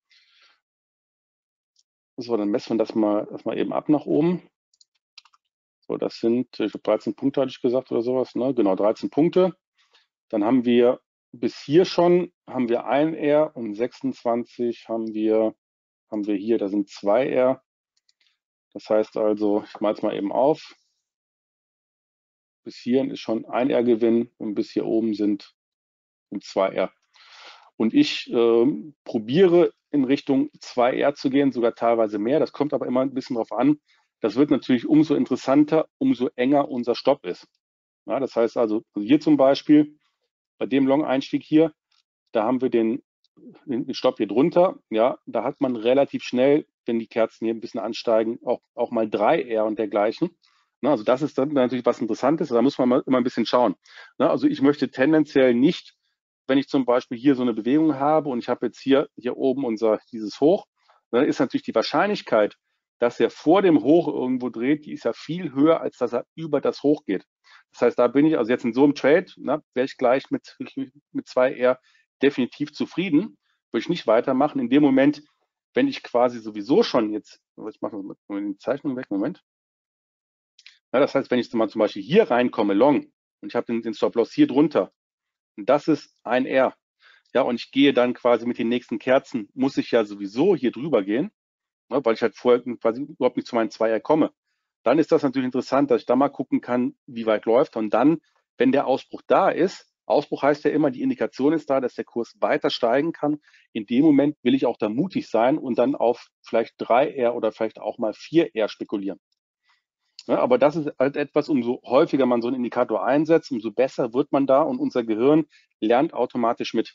So, dann messen wir das mal, das mal eben ab nach oben. So, das sind, ich glaube, dreizehn Punkte hatte ich gesagt oder sowas, ne? Genau, dreizehn Punkte. Dann haben wir bis hier schon, haben wir ein R und sechsundzwanzig haben wir, haben wir hier, da sind zwei R. Das heißt also, ich mache es mal eben auf. Bis hierhin ist schon ein R-Gewinn und bis hier oben sind, sind zwei R. Und ich äh, probiere in Richtung zwei R zu gehen, sogar teilweise mehr. Das kommt aber immer ein bisschen drauf an. Das wird natürlich umso interessanter, umso enger unser Stopp ist. Ja, das heißt also, hier zum Beispiel, bei dem Long-Einstieg hier, da haben wir den, den Stopp hier drunter. Ja, da hat man relativ schnell, wenn die Kerzen hier ein bisschen ansteigen, auch, auch mal drei R und dergleichen. Na, also das ist dann natürlich was Interessantes. Da muss man mal, immer ein bisschen schauen. Na, also ich möchte tendenziell nicht, wenn ich zum Beispiel hier so eine Bewegung habe und ich habe jetzt hier, hier oben unser, dieses Hoch, dann ist natürlich die Wahrscheinlichkeit, dass er vor dem Hoch irgendwo dreht, die ist ja viel höher, als dass er über das Hoch geht. Das heißt, da bin ich, also jetzt in so einem Trade, ne, wäre ich gleich mit, mit zwei R definitiv zufrieden, würde ich nicht weitermachen. In dem Moment, wenn ich quasi sowieso schon jetzt, ich mache mal die Zeichnung weg, Moment. Ja, das heißt, wenn ich mal zum Beispiel hier reinkomme, Long, und ich habe den, den Stop-Loss hier drunter, und das ist ein R, ja, und ich gehe dann quasi mit den nächsten Kerzen, muss ich ja sowieso hier drüber gehen, ne, weil ich halt vorher quasi überhaupt nicht zu meinen zwei R komme. Dann ist das natürlich interessant, dass ich da mal gucken kann, wie weit läuft. Und dann, wenn der Ausbruch da ist, Ausbruch heißt ja immer, die Indikation ist da, dass der Kurs weiter steigen kann. In dem Moment will ich auch da mutig sein und dann auf vielleicht drei R oder vielleicht auch mal vier R spekulieren. Ja, aber das ist halt etwas, umso häufiger man so einen Indikator einsetzt, umso besser wird man da und unser Gehirn lernt automatisch mit.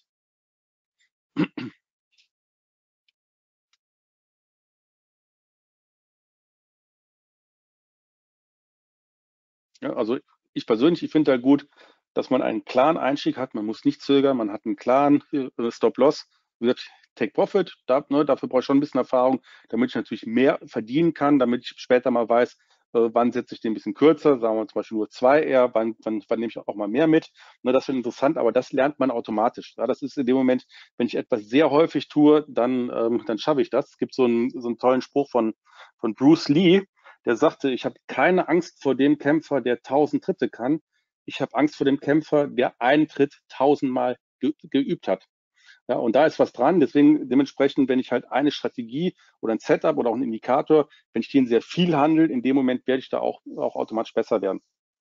Ja, also ich persönlich, ich finde halt gut, dass man einen klaren Einstieg hat. Man muss nicht zögern, man hat einen klaren äh, Stop-Loss. Wie gesagt, Take Profit, da, ne, dafür brauche ich schon ein bisschen Erfahrung, damit ich natürlich mehr verdienen kann, damit ich später mal weiß, äh, wann setze ich den ein bisschen kürzer, sagen wir zum Beispiel nur zwei R, wann, wann, wann nehme ich auch mal mehr mit. Ne, das wird interessant, aber das lernt man automatisch. Ja, das ist in dem Moment, wenn ich etwas sehr häufig tue, dann, ähm, dann schaffe ich das. Es gibt so einen, so einen tollen Spruch von, von Bruce Lee, der sagte, ich habe keine Angst vor dem Kämpfer, der tausend Tritte kann. Ich habe Angst vor dem Kämpfer, der einen Tritt tausendmal ge geübt hat. Ja, und da ist was dran. Deswegen dementsprechend, wenn ich halt eine Strategie oder ein Setup oder auch einen Indikator, wenn ich den sehr viel handle, in dem Moment werde ich da auch, auch automatisch besser werden.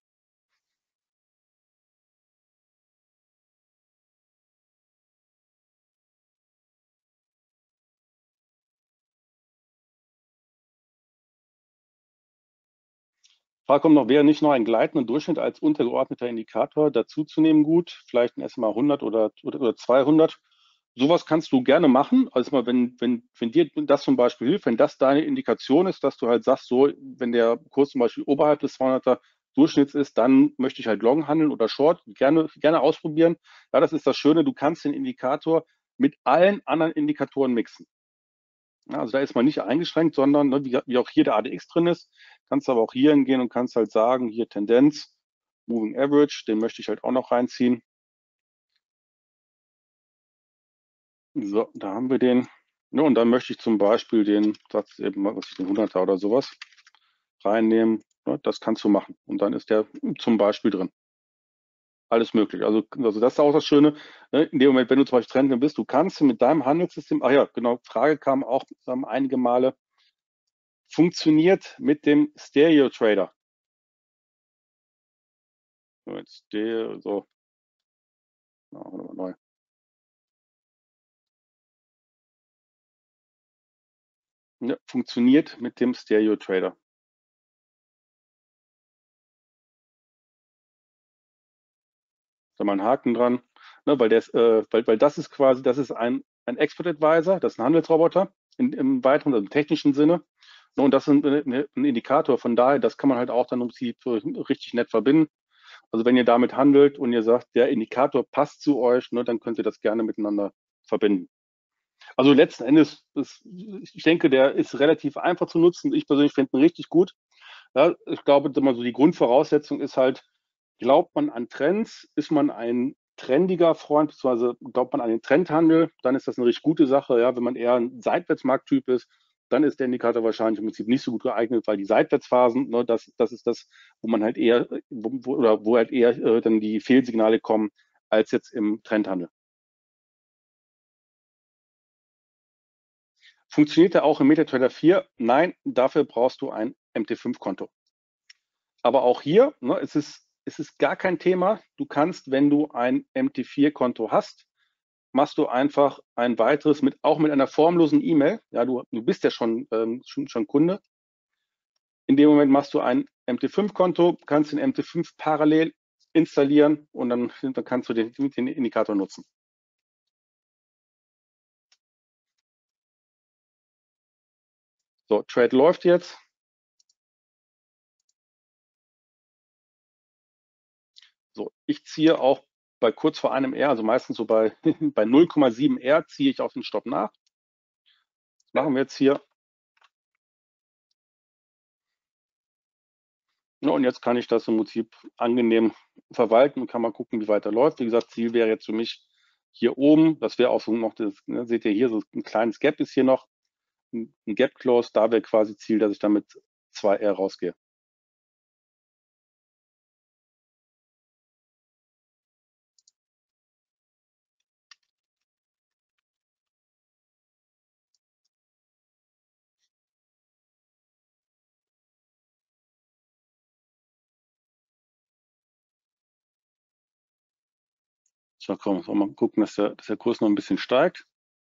Frage kommt noch, wäre nicht noch ein gleitender Durchschnitt als untergeordneter Indikator dazuzunehmen gut? Vielleicht ein S M A hundert oder, oder, oder zweihundert? Sowas kannst du gerne machen. Also mal, wenn, wenn, wenn dir das zum Beispiel hilft, wenn das deine Indikation ist, dass du halt sagst, so, wenn der Kurs zum Beispiel oberhalb des zweihunderter Durchschnitts ist, dann möchte ich halt Long handeln oder Short, gerne, gerne ausprobieren. Ja, das ist das Schöne, du kannst den Indikator mit allen anderen Indikatoren mixen. Ja, also da ist man nicht eingeschränkt, sondern ne, wie, wie auch hier der A D X drin ist, kannst du aber auch hier hingehen und kannst halt sagen, hier Tendenz, Moving Average, den möchte ich halt auch noch reinziehen. So, da haben wir den. Ja, und dann möchte ich zum Beispiel den Satz eben, was ich den hunderter oder sowas reinnehmen. Ja, das kannst du machen. Und dann ist der zum Beispiel drin. Alles möglich. Also, also das ist auch das Schöne. Ne? In dem Moment, wenn du zum Beispiel Trendler bist, du kannst mit deinem Handelssystem, ach ja, genau, Frage kam auch ähm, einige Male, funktioniert mit dem Stereo Trader. So, jetzt Stereo, so. Machen wir nochmal neu. Ja, funktioniert mit dem Stereo Trader. Da mal einen Haken dran, ne, weil, der ist, äh, weil, weil das ist quasi, das ist ein, ein Expert Advisor, das ist ein Handelsroboter in, im weiteren, also im technischen Sinne. Ne, und das ist ein, ein Indikator. Von daher, das kann man halt auch dann um sie richtig nett verbinden. Also wenn ihr damit handelt und ihr sagt, der Indikator passt zu euch, ne, dann könnt ihr das gerne miteinander verbinden. Also letzten Endes, ist, ich denke, der ist relativ einfach zu nutzen. Ich persönlich finde ihn richtig gut. Ja, ich glaube, immer so die Grundvoraussetzung ist halt, glaubt man an Trends, ist man ein trendiger Freund, beziehungsweise glaubt man an den Trendhandel, dann ist das eine richtig gute Sache. Ja, wenn man eher ein Seitwärtsmarkttyp ist, dann ist der Indikator wahrscheinlich im Prinzip nicht so gut geeignet, weil die Seitwärtsphasen, ne, das, das ist das, wo man halt eher, wo, wo, oder wo halt eher äh, dann die Fehlsignale kommen, als jetzt im Trendhandel. Funktioniert er auch im MetaTrader vier? Nein, dafür brauchst du ein M T fünf Konto. Aber auch hier, ne, es ist, es ist gar kein Thema. Du kannst, wenn du ein M T vier Konto hast, machst du einfach ein weiteres mit, auch mit einer formlosen E-Mail. Ja, du, du bist ja schon, ähm, schon, schon Kunde. In dem Moment machst du ein M T fünf Konto, kannst den M T fünf parallel installieren und dann, dann kannst du den, den Indikator nutzen. So, Trade läuft jetzt. So, ich ziehe auch bei kurz vor einem R, also meistens so bei, bei null Komma sieben R, ziehe ich auf den Stopp nach. Das machen wir jetzt hier. Ja, und jetzt kann ich das im Prinzip angenehm verwalten und kann mal gucken, wie weiter läuft. Wie gesagt, Ziel wäre jetzt für mich hier oben, das wäre auch so noch, das, ne, seht ihr hier, so ein kleines Gap ist hier noch, ein Gap Close, da wäre quasi Ziel, dass ich damit zwei R rausgehe. So, komm, so mal gucken, dass der, dass der Kurs noch ein bisschen steigt.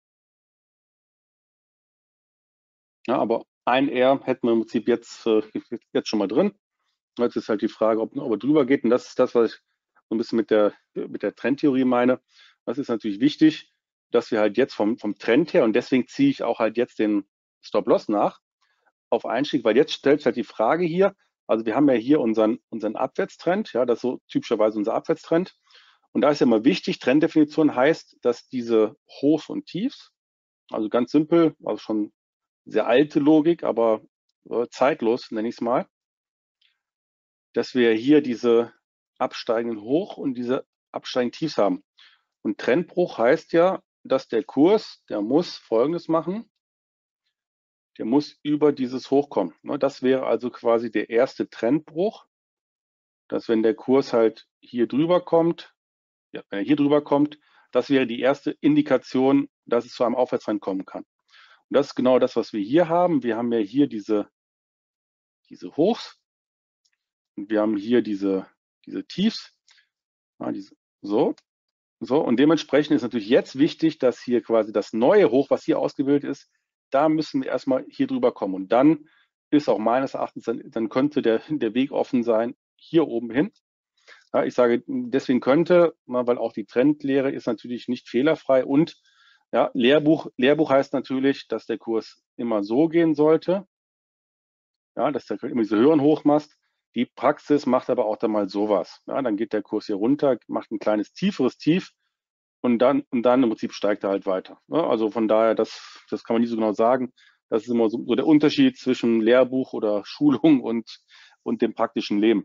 Ja, aber ein R hätten wir im Prinzip jetzt, äh, jetzt schon mal drin. Jetzt ist halt die Frage, ob, ob er drüber geht. Und das ist das, was ich so ein bisschen mit der, mit der Trendtheorie meine. Das ist natürlich wichtig, dass wir halt jetzt vom, vom Trend her, und deswegen ziehe ich auch halt jetzt den Stop-Loss nach, auf Einstieg, weil jetzt stellt sich halt die Frage hier, also wir haben ja hier unseren, unseren Abwärtstrend, ja, das ist so typischerweise unser Abwärtstrend. Und da ist ja immer wichtig, Trenddefinition heißt, dass diese Hochs und Tiefs, also ganz simpel, also schon sehr alte Logik, aber äh, zeitlos, nenne ich es mal, dass wir hier diese absteigenden Hoch- und diese absteigenden Tiefs haben. Und Trendbruch heißt ja, dass der Kurs, der muss Folgendes machen, der muss über dieses Hoch kommen. Das wäre also quasi der erste Trendbruch, dass wenn der Kurs halt hier drüber kommt, ja, wenn er hier drüber kommt, das wäre die erste Indikation, dass es zu einem Aufwärtstrend kommen kann. Und das ist genau das, was wir hier haben. Wir haben ja hier diese, diese Hochs und wir haben hier diese, diese Tiefs. Ja, diese, so, so. Und dementsprechend ist natürlich jetzt wichtig, dass hier quasi das neue Hoch, was hier ausgebildet ist, da müssen wir erstmal hier drüber kommen. Und dann ist auch meines Erachtens, dann, dann könnte der, der Weg offen sein, hier oben hin. Ja, ich sage deswegen könnte, weil auch die Trendlehre ist natürlich nicht fehlerfrei und ja, Lehrbuch, Lehrbuch heißt natürlich, dass der Kurs immer so gehen sollte, ja, dass der immer diese höheren Hoch macht. Die Praxis macht aber auch dann mal sowas. Ja, dann geht der Kurs hier runter, macht ein kleines tieferes Tief und dann, und dann im Prinzip steigt er halt weiter. Ne? Also von daher, das, das kann man nicht so genau sagen. Das ist immer so, so der Unterschied zwischen Lehrbuch oder Schulung und, und dem praktischen Leben.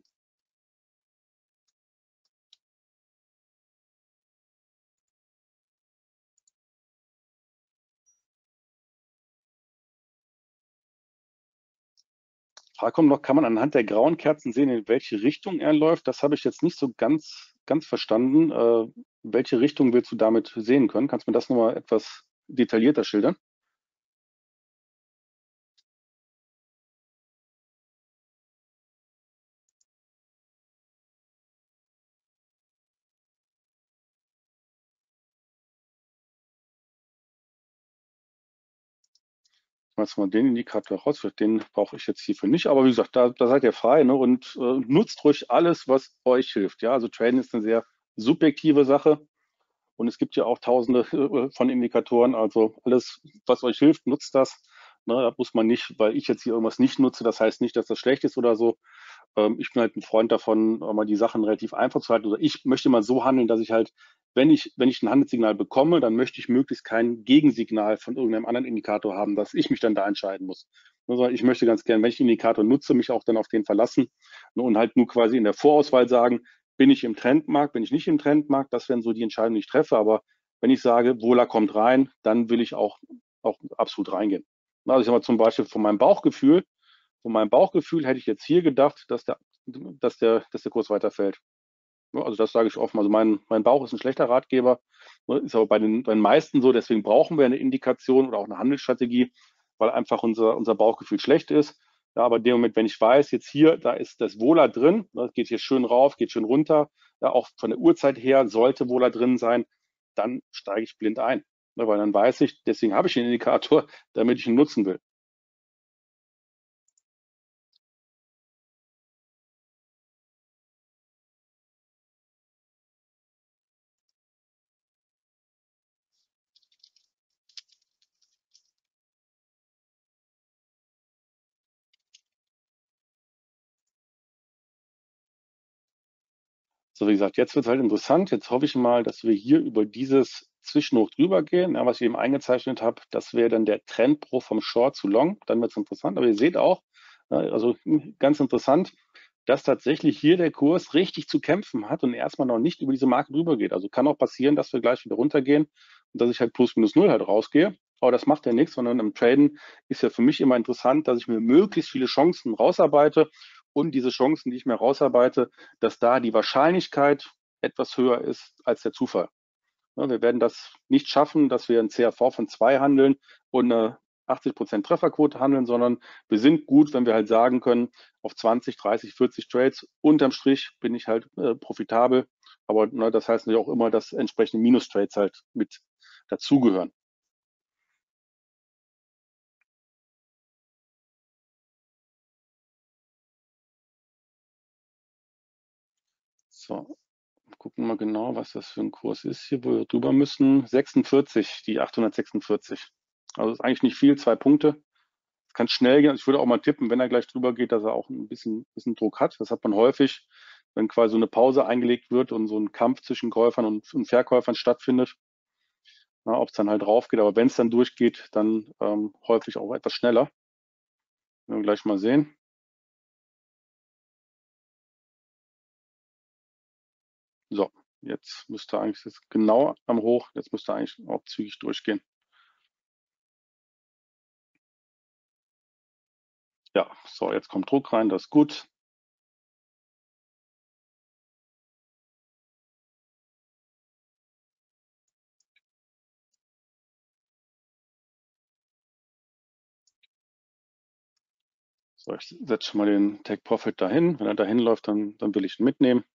Frage kommt noch, kann man anhand der grauen Kerzen sehen, in welche Richtung er läuft? Das habe ich jetzt nicht so ganz, ganz verstanden. Äh, welche Richtung willst du damit sehen können? Kannst du mir das nochmal etwas detaillierter schildern? Schmeiß mal den Indikator raus, den brauche ich jetzt hierfür nicht. Aber wie gesagt, da, da seid ihr frei, ne? Und äh, nutzt ruhig alles, was euch hilft. Ja, also Traden ist eine sehr subjektive Sache und es gibt ja auch tausende äh, von Indikatoren. Also alles, was euch hilft, nutzt das. Ne, da muss man nicht, weil ich jetzt hier irgendwas nicht nutze, das heißt nicht, dass das schlecht ist oder so. Ähm, ich bin halt ein Freund davon, mal die Sachen relativ einfach zu halten. Oder ich möchte mal so handeln, dass ich halt, wenn ich, wenn ich ein Handelssignal bekomme, dann möchte ich möglichst kein Gegensignal von irgendeinem anderen Indikator haben, dass ich mich dann da entscheiden muss. Also ich möchte ganz gerne, wenn ich einen Indikator nutze, mich auch dann auf den verlassen und halt nur quasi in der Vorauswahl sagen, bin ich im Trendmarkt, bin ich nicht im Trendmarkt, das wären so die Entscheidungen, die ich treffe. Aber wenn ich sage, Wohler kommt rein, dann will ich auch, auch absolut reingehen. Also ich sage mal zum Beispiel von meinem Bauchgefühl, von meinem Bauchgefühl hätte ich jetzt hier gedacht, dass der, dass der, dass der Kurs weiterfällt. Also das sage ich offen. Also mein, mein Bauch ist ein schlechter Ratgeber, ist aber bei den, bei den meisten so. Deswegen brauchen wir eine Indikation oder auch eine Handelsstrategie, weil einfach unser, unser Bauchgefühl schlecht ist. Ja, aber in dem Moment, wenn ich weiß, jetzt hier, da ist das Wohler drin, das geht hier schön rauf, geht schön runter, ja, auch von der Uhrzeit her sollte Wohler drin sein, dann steige ich blind ein. Ja, weil dann weiß ich, deswegen habe ich den Indikator, damit ich ihn nutzen will. So, wie gesagt, jetzt wird es halt interessant. Jetzt hoffe ich mal, dass wir hier über dieses Zwischenhoch drüber gehen. Ja, was ich eben eingezeichnet habe, das wäre dann der Trendbruch vom Short zu Long. Dann wird es interessant. Aber ihr seht auch, äh, also hm, ganz interessant, dass tatsächlich hier der Kurs richtig zu kämpfen hat und erstmal noch nicht über diese Marke drüber geht. Also kann auch passieren, dass wir gleich wieder runtergehen und dass ich halt plus minus null halt rausgehe. Aber das macht ja nichts, sondern im Traden ist ja für mich immer interessant, dass ich mir möglichst viele Chancen rausarbeite und diese Chancen, die ich mir rausarbeite, dass da die Wahrscheinlichkeit etwas höher ist als der Zufall. Ja, wir werden das nicht schaffen, dass wir ein C A V von zwei handeln und eine achtzig Prozent Trefferquote handeln, sondern wir sind gut, wenn wir halt sagen können, auf zwanzig, dreißig, vierzig Trades unterm Strich bin ich halt äh, profitabel. Aber ne, das heißt natürlich auch immer, dass entsprechende Minus-Trades halt mit dazugehören. So, gucken wir mal genau, was das für ein Kurs ist hier, wo wir drüber müssen. sechsundvierzig, die achthundertsechsundvierzig. Also ist eigentlich nicht viel, zwei Punkte. Es kann schnell gehen. Also ich würde auch mal tippen, wenn er gleich drüber geht, dass er auch ein bisschen, bisschen Druck hat. Das hat man häufig, wenn quasi so eine Pause eingelegt wird und so ein Kampf zwischen Käufern und, und Verkäufern stattfindet. Ob es dann halt drauf geht. Aber wenn es dann durchgeht, dann ähm, häufig auch etwas schneller. Werden wir gleich mal sehen. So, jetzt müsste eigentlich jetzt genau am Hoch, jetzt müsste eigentlich auch zügig durchgehen. Ja, so, jetzt kommt Druck rein, das ist gut. So, ich setze schon mal den Take Profit dahin. Wenn er dahin läuft, dann, dann will ich ihn mitnehmen.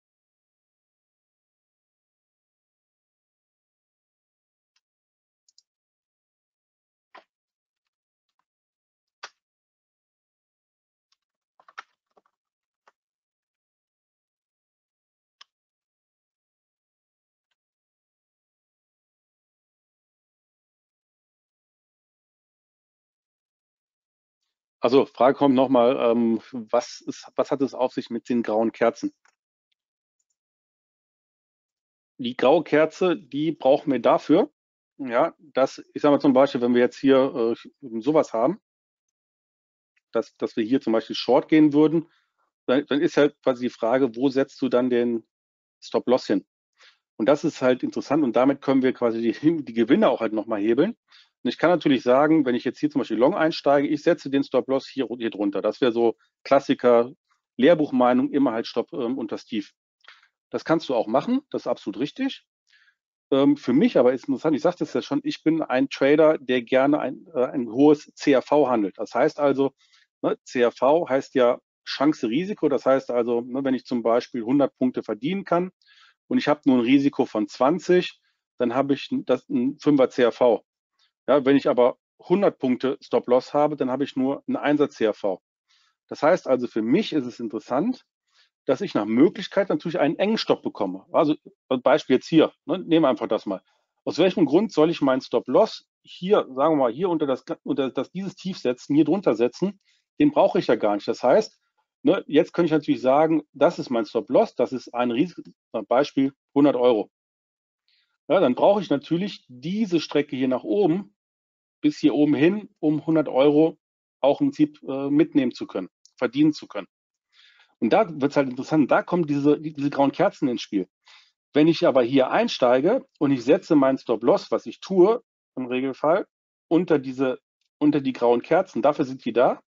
Also, Frage kommt nochmal, ähm, was ist, was hat es auf sich mit den grauen Kerzen? die graue Kerze, die brauchen wir dafür, ja, dass, ich sage mal zum Beispiel, wenn wir jetzt hier äh, sowas haben, dass, dass wir hier zum Beispiel Short gehen würden, dann, dann ist halt quasi die Frage, wo setzt du dann den Stop-Loss hin? Und das ist halt interessant und damit können wir quasi die, die Gewinne auch halt nochmal hebeln. Und ich kann natürlich sagen, wenn ich jetzt hier zum Beispiel Long einsteige, ich setze den Stop-Loss hier, hier drunter. Das wäre so Klassiker, Lehrbuchmeinung, immer halt Stopp ähm, unter das Tief. Das kannst du auch machen, das ist absolut richtig. Ähm, für mich aber ist interessant, ich sagte es ja schon, ich bin ein Trader, der gerne ein, äh, ein hohes C R V handelt. Das heißt also, ne, C R V heißt ja Chance-Risiko. Das heißt also, ne, wenn ich zum Beispiel hundert Punkte verdienen kann und ich habe nur ein Risiko von zwanzig, dann habe ich das, ein Fünfer C R V. Ja, wenn ich aber hundert Punkte Stop-Loss habe, dann habe ich nur ein Einser C R V. Das heißt also, für mich ist es interessant, dass ich nach Möglichkeit natürlich einen engen Stopp bekomme. Also Beispiel jetzt hier, ne, nehmen wir einfach das mal. Aus welchem Grund soll ich meinen Stop-Loss hier, sagen wir mal, hier unter, das, unter das, dieses Tief setzen, hier drunter setzen? Den brauche ich ja gar nicht. Das heißt, ne, jetzt könnte ich natürlich sagen, das ist mein Stop-Loss, das ist ein Risiko, Beispiel hundert Euro. Ja, dann brauche ich natürlich diese Strecke hier nach oben bis hier oben hin, um hundert Euro auch im Prinzip äh, mitnehmen zu können, verdienen zu können. Und da wird es halt interessant, da kommen diese, diese grauen Kerzen ins Spiel. Wenn ich aber hier einsteige und ich setze meinen Stop-Loss, was ich tue im Regelfall, unter, diese, unter die grauen Kerzen, dafür sind die da,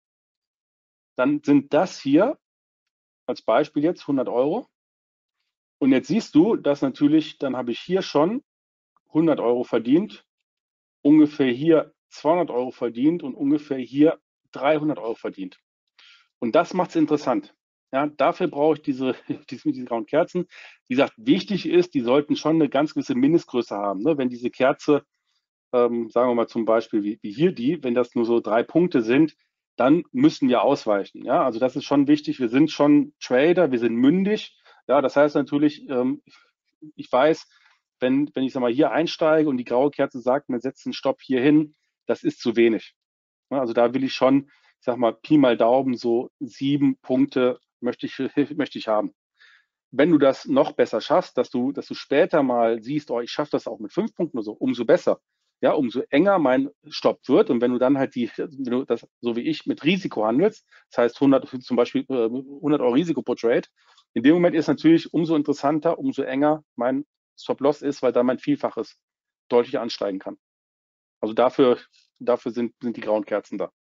dann sind das hier als Beispiel jetzt hundert Euro. Und jetzt siehst du, dass natürlich, dann habe ich hier schon hundert Euro verdient, ungefähr hier zweihundert Euro verdient und ungefähr hier dreihundert Euro verdient. Und das macht es interessant. Ja, dafür brauche ich diese, diese, diese grauen Kerzen. Wie gesagt, wichtig ist, die sollten schon eine ganz gewisse Mindestgröße haben. Ne? Wenn diese Kerze, ähm, sagen wir mal zum Beispiel wie, wie hier die, wenn das nur so drei Punkte sind, dann müssen wir ausweichen. Ja, also das ist schon wichtig. Wir sind schon Trader, wir sind mündig. Ja, das heißt natürlich, ähm, ich weiß, wenn, wenn ich sag mal hier einsteige und die graue Kerze sagt, mir setzt einen Stopp hier hin, das ist zu wenig. Ja, also da will ich schon, ich sag mal, Pi mal Daumen, so sieben Punkte möchte ich, möchte ich haben. Wenn du das noch besser schaffst, dass du, dass du später mal siehst, oh, ich schaffe das auch mit fünf Punkten oder so, umso besser. Ja, umso enger mein Stopp wird. Und wenn du dann halt die, wenn du das, so wie ich, mit Risiko handelst, das heißt hundert, zum Beispiel äh, hundert Euro Risiko pro Trade, in dem Moment ist natürlich umso interessanter, umso enger mein Stop-Loss ist, weil da mein Vielfaches deutlich ansteigen kann. Also dafür, dafür sind, sind die grauen Kerzen da.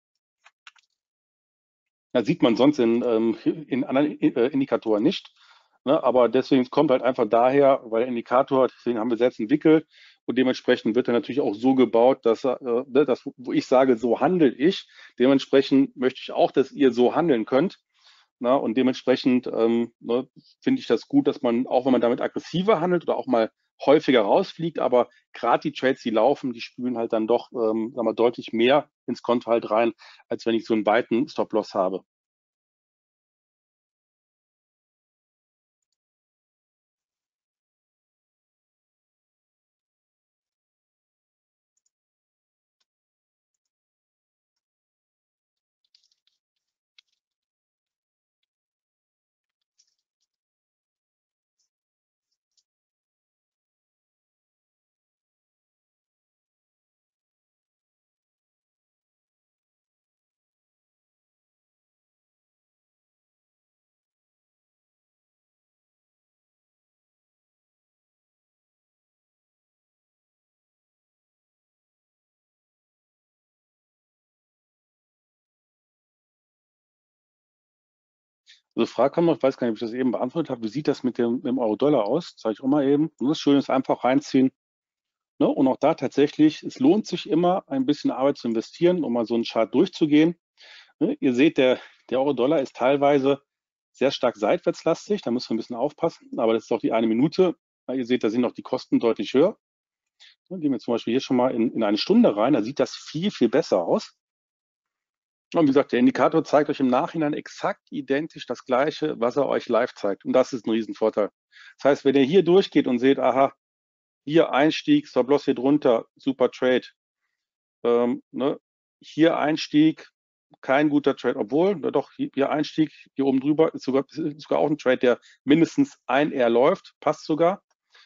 Das sieht man sonst in, ähm, in anderen äh, Indikatoren nicht. Ne? Aber deswegen kommt halt einfach daher, weil der Indikator, deswegen haben wir selbst entwickelt und dementsprechend wird er natürlich auch so gebaut, dass er, äh, das, wo ich sage, so handle ich, dementsprechend möchte ich auch, dass ihr so handeln könnt. Na, und dementsprechend ähm, ne, finde ich das gut, dass man, auch wenn man damit aggressiver handelt oder auch mal häufiger rausfliegt, aber gerade die Trades, die laufen, die spülen halt dann doch ähm, sagen wir, deutlich mehr ins Konto halt rein, als wenn ich so einen weiten Stop-Loss habe. Also Frage kommt noch, ich weiß gar nicht, ob ich das eben beantwortet habe. Wie sieht das mit dem, mit dem Euro-Dollar aus? Zeige ich auch mal eben. Und das Schöne ist einfach reinziehen. Ne? Und auch da tatsächlich, es lohnt sich immer, ein bisschen Arbeit zu investieren, um mal so einen Chart durchzugehen. Ne? Ihr seht, der, der Euro-Dollar ist teilweise sehr stark seitwärtslastig. Da müssen wir ein bisschen aufpassen. Aber das ist auch die eine Minute. Na, ihr seht, da sind auch die Kosten deutlich höher. Ne? Gehen wir zum Beispiel hier schon mal in, in eine Stunde rein. Da sieht das viel, viel besser aus. Und wie gesagt, der Indikator zeigt euch im Nachhinein exakt identisch das Gleiche, was er euch live zeigt. Und das ist ein Riesenvorteil. Das heißt, wenn ihr hier durchgeht und seht, aha, hier Einstieg, Stop-Loss hier drunter, super Trade. Ähm, ne? Hier Einstieg, kein guter Trade, obwohl, na doch, hier Einstieg, hier oben drüber ist sogar, ist sogar auch ein Trade, der mindestens ein R läuft, passt sogar.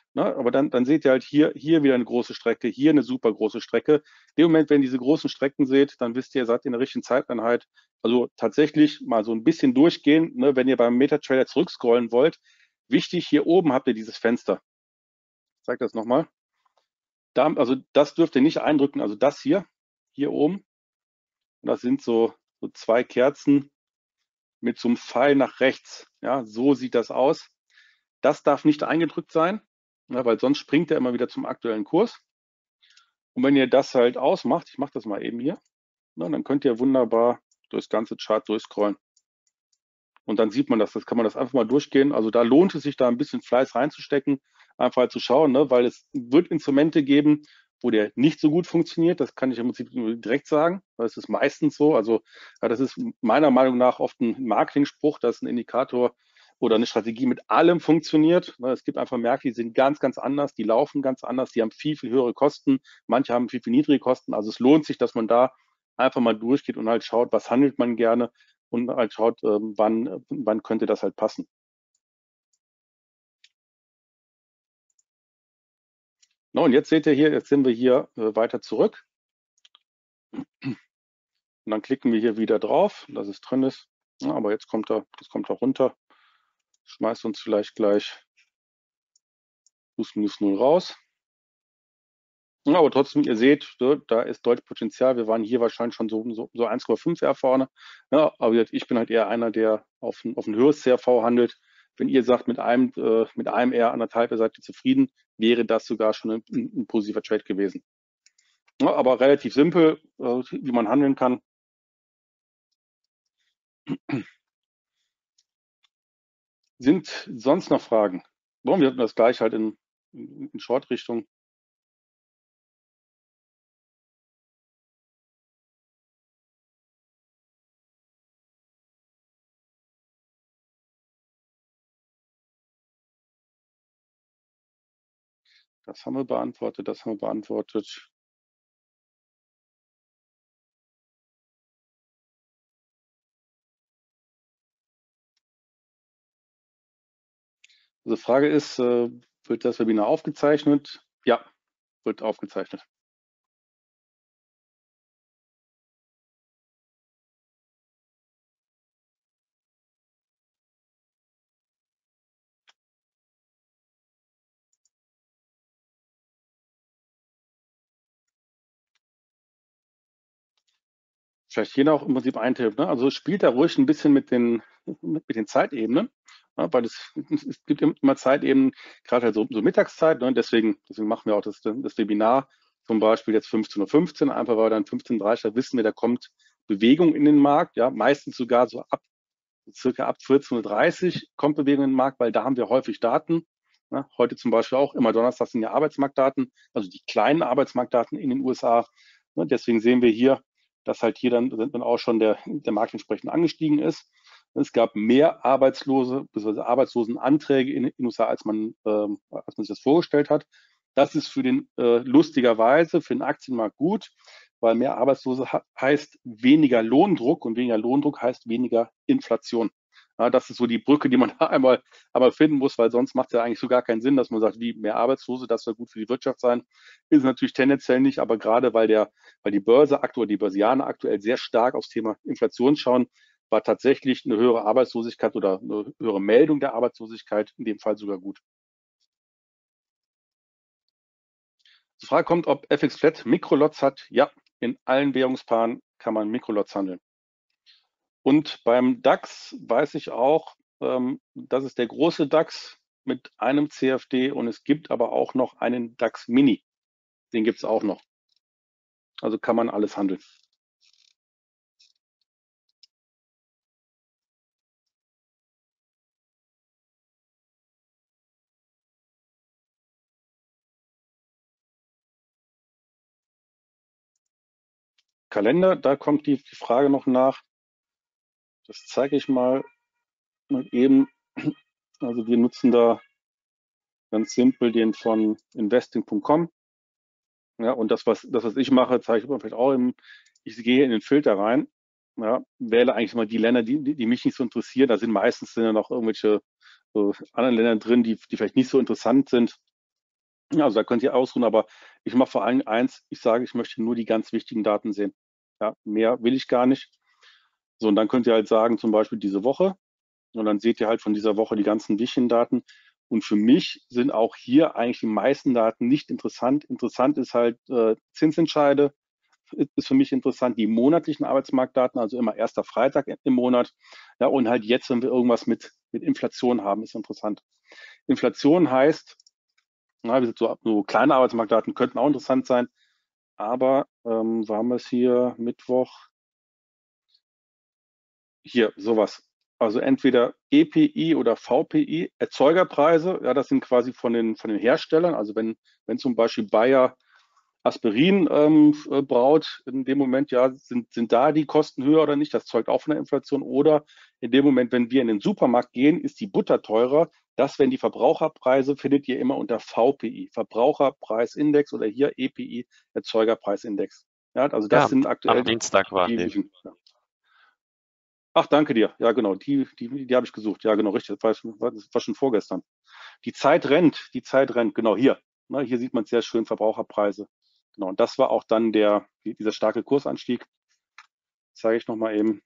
Ne? Aber dann, dann seht ihr halt hier, hier wieder eine große Strecke, hier eine super große Strecke. In dem Moment, wenn ihr diese großen Strecken seht, dann wisst ihr, ihr seid in der richtigen Zeiteinheit. Also tatsächlich mal so ein bisschen durchgehen, ne? Wenn ihr beim MetaTrader zurückscrollen wollt. Wichtig, hier oben habt ihr dieses Fenster. Ich zeige das nochmal. Da, also das dürft ihr nicht eindrücken, also das hier, hier oben. Das sind so, so zwei Kerzen mit so einem Pfeil nach rechts. Ja, so sieht das aus. Das darf nicht eingedrückt sein, ja, weil sonst springt er immer wieder zum aktuellen Kurs. Und wenn ihr das halt ausmacht, ich mache das mal eben hier, ne, dann könnt ihr wunderbar durchs ganze Chart durchscrollen. Und dann sieht man das, das kann man das einfach mal durchgehen. Also da lohnt es sich, da ein bisschen Fleiß reinzustecken, einfach halt zu schauen, ne, weil es wird Instrumente geben, wo der nicht so gut funktioniert. Das kann ich im Prinzip direkt sagen. Das ist meistens so. Also ja, das ist meiner Meinung nach oft ein Marketing-Spruch, dass ein Indikator oder eine Strategie mit allem funktioniert. Es gibt einfach Märkte, die sind ganz, ganz anders, die laufen ganz anders, die haben viel, viel höhere Kosten. Manche haben viel, viel niedrige Kosten. Also es lohnt sich, dass man da einfach mal durchgeht und halt schaut, was handelt man gerne und halt schaut, ähm, wann, wann könnte das halt passen. No, und jetzt seht ihr hier, jetzt sind wir hier äh, weiter zurück. Und dann klicken wir hier wieder drauf, dass es drin ist. Ja, aber jetzt kommt er, das kommt er runter. Schmeißt uns vielleicht gleich plus minus null raus. Ja, aber trotzdem, ihr seht, da ist deutlich Potenzial. Wir waren hier wahrscheinlich schon so, so, so eins Komma fünf R vorne. Ja, aber ich bin halt eher einer, der auf ein, auf ein höheres C R V handelt. Wenn ihr sagt, mit einem, äh, mit einem R anderthalb, ihr seid ihr zufrieden, wäre das sogar schon ein, ein positiver Trade gewesen. Ja, aber relativ simpel, äh, wie man handeln kann. Sind sonst noch Fragen? Warum? Wir hatten das gleich halt in, in, in Short-Richtung. Das haben wir beantwortet, das haben wir beantwortet. Also Frage ist, äh, wird das Webinar aufgezeichnet? Ja, wird aufgezeichnet. Vielleicht hier noch im Prinzip ein Tipp. Ne? Also spielt da ruhig ein bisschen mit den, mit, mit den Zeitebenen, ja, weil es, es gibt immer Zeitebenen, gerade halt so, so Mittagszeit. Ne? Deswegen, deswegen machen wir auch das, das Webinar zum Beispiel jetzt fünfzehn Uhr fünfzehn, einfach weil dann fünfzehn Uhr dreißig, da wissen wir, da kommt Bewegung in den Markt. Ja, meistens sogar so ab circa ab vierzehn Uhr dreißig kommt Bewegung in den Markt, weil da haben wir häufig Daten. Ja, heute zum Beispiel auch, immer Donnerstag sind ja Arbeitsmarktdaten, also die kleinen Arbeitsmarktdaten in den U S A. Ne? Deswegen sehen wir hier, dass halt hier dann, dann auch schon der, der Markt entsprechend angestiegen ist. Es gab mehr Arbeitslose bzw. Arbeitslosenanträge in den U S A, als man, ähm, als man sich das vorgestellt hat. Das ist für den äh, lustigerweise für den Aktienmarkt gut, weil mehr Arbeitslose heißt weniger Lohndruck und weniger Lohndruck heißt weniger Inflation. Ja, das ist so die Brücke, die man da einmal, einmal finden muss, weil sonst macht es ja eigentlich so gar keinen Sinn, dass man sagt, wie mehr Arbeitslose, das soll gut für die Wirtschaft sein. Ist natürlich tendenziell nicht, aber gerade weil der, weil die Börse aktuell, die Börsianer aktuell sehr stark aufs Thema Inflation schauen, war tatsächlich eine höhere Arbeitslosigkeit oder eine höhere Meldung der Arbeitslosigkeit in dem Fall sogar gut. Die Frage kommt, ob F X Flat Mikrolots hat. Ja, in allen Währungspaaren kann man Mikrolots handeln. Und beim DAX weiß ich auch, ähm, das ist der große DAX mit einem C F D und es gibt aber auch noch einen DAX Mini. Den gibt es auch noch. Also kann man alles handeln. Kalender, da kommt die, die Frage noch nach. Das zeige ich mal eben. Also wir nutzen da ganz simpel den von investing punkt com. Ja, und das, was, das, was ich mache, zeige ich vielleicht auch im, ich gehe in den Filter rein, ja, wähle eigentlich mal die Länder, die, die, die mich nicht so interessieren. Da sind meistens sind ja noch irgendwelche äh, anderen Länder drin, die, die vielleicht nicht so interessant sind. Ja, also da könnt ihr ausruhen, aber ich mache vor allem eins, ich sage, ich möchte nur die ganz wichtigen Daten sehen. Ja, mehr will ich gar nicht. So, und dann könnt ihr halt sagen, zum Beispiel diese Woche, und dann seht ihr halt von dieser Woche die ganzen wichtigen Daten. Und für mich sind auch hier eigentlich die meisten Daten nicht interessant. Interessant ist halt äh, Zinsentscheide, ist für mich interessant, die monatlichen Arbeitsmarktdaten, also immer erster Freitag im Monat. Ja, und halt jetzt, wenn wir irgendwas mit, mit Inflation haben, ist interessant. Inflation heißt, na, so, so kleine Arbeitsmarktdaten könnten auch interessant sein, aber ähm, wo haben wir es hier? Mittwoch. Hier, sowas. Also entweder E P I oder V P I, Erzeugerpreise, ja, das sind quasi von den, von den Herstellern. Also wenn, wenn zum Beispiel Bayer Aspirin ähm, äh, braut, in dem Moment, ja, sind, sind da die Kosten höher oder nicht? Das zeugt auch von der Inflation. Oder in dem Moment, wenn wir in den Supermarkt gehen, ist die Butter teurer. Das wären die Verbraucherpreise, findet ihr immer unter V P I, Verbraucherpreisindex oder hier E P I, Erzeugerpreisindex. Ja, also Ja, das am, sind am aktuell Dienstag waren die die. wichtigen. Ja. Ach, danke dir. Ja, genau, die, die, die habe ich gesucht. Ja, genau, richtig. Das war, das war schon vorgestern. Die Zeit rennt, die Zeit rennt, genau hier. Ne, hier sieht man sehr schön Verbraucherpreise. Genau, und das war auch dann der, dieser starke Kursanstieg. Das zeige ich nochmal eben.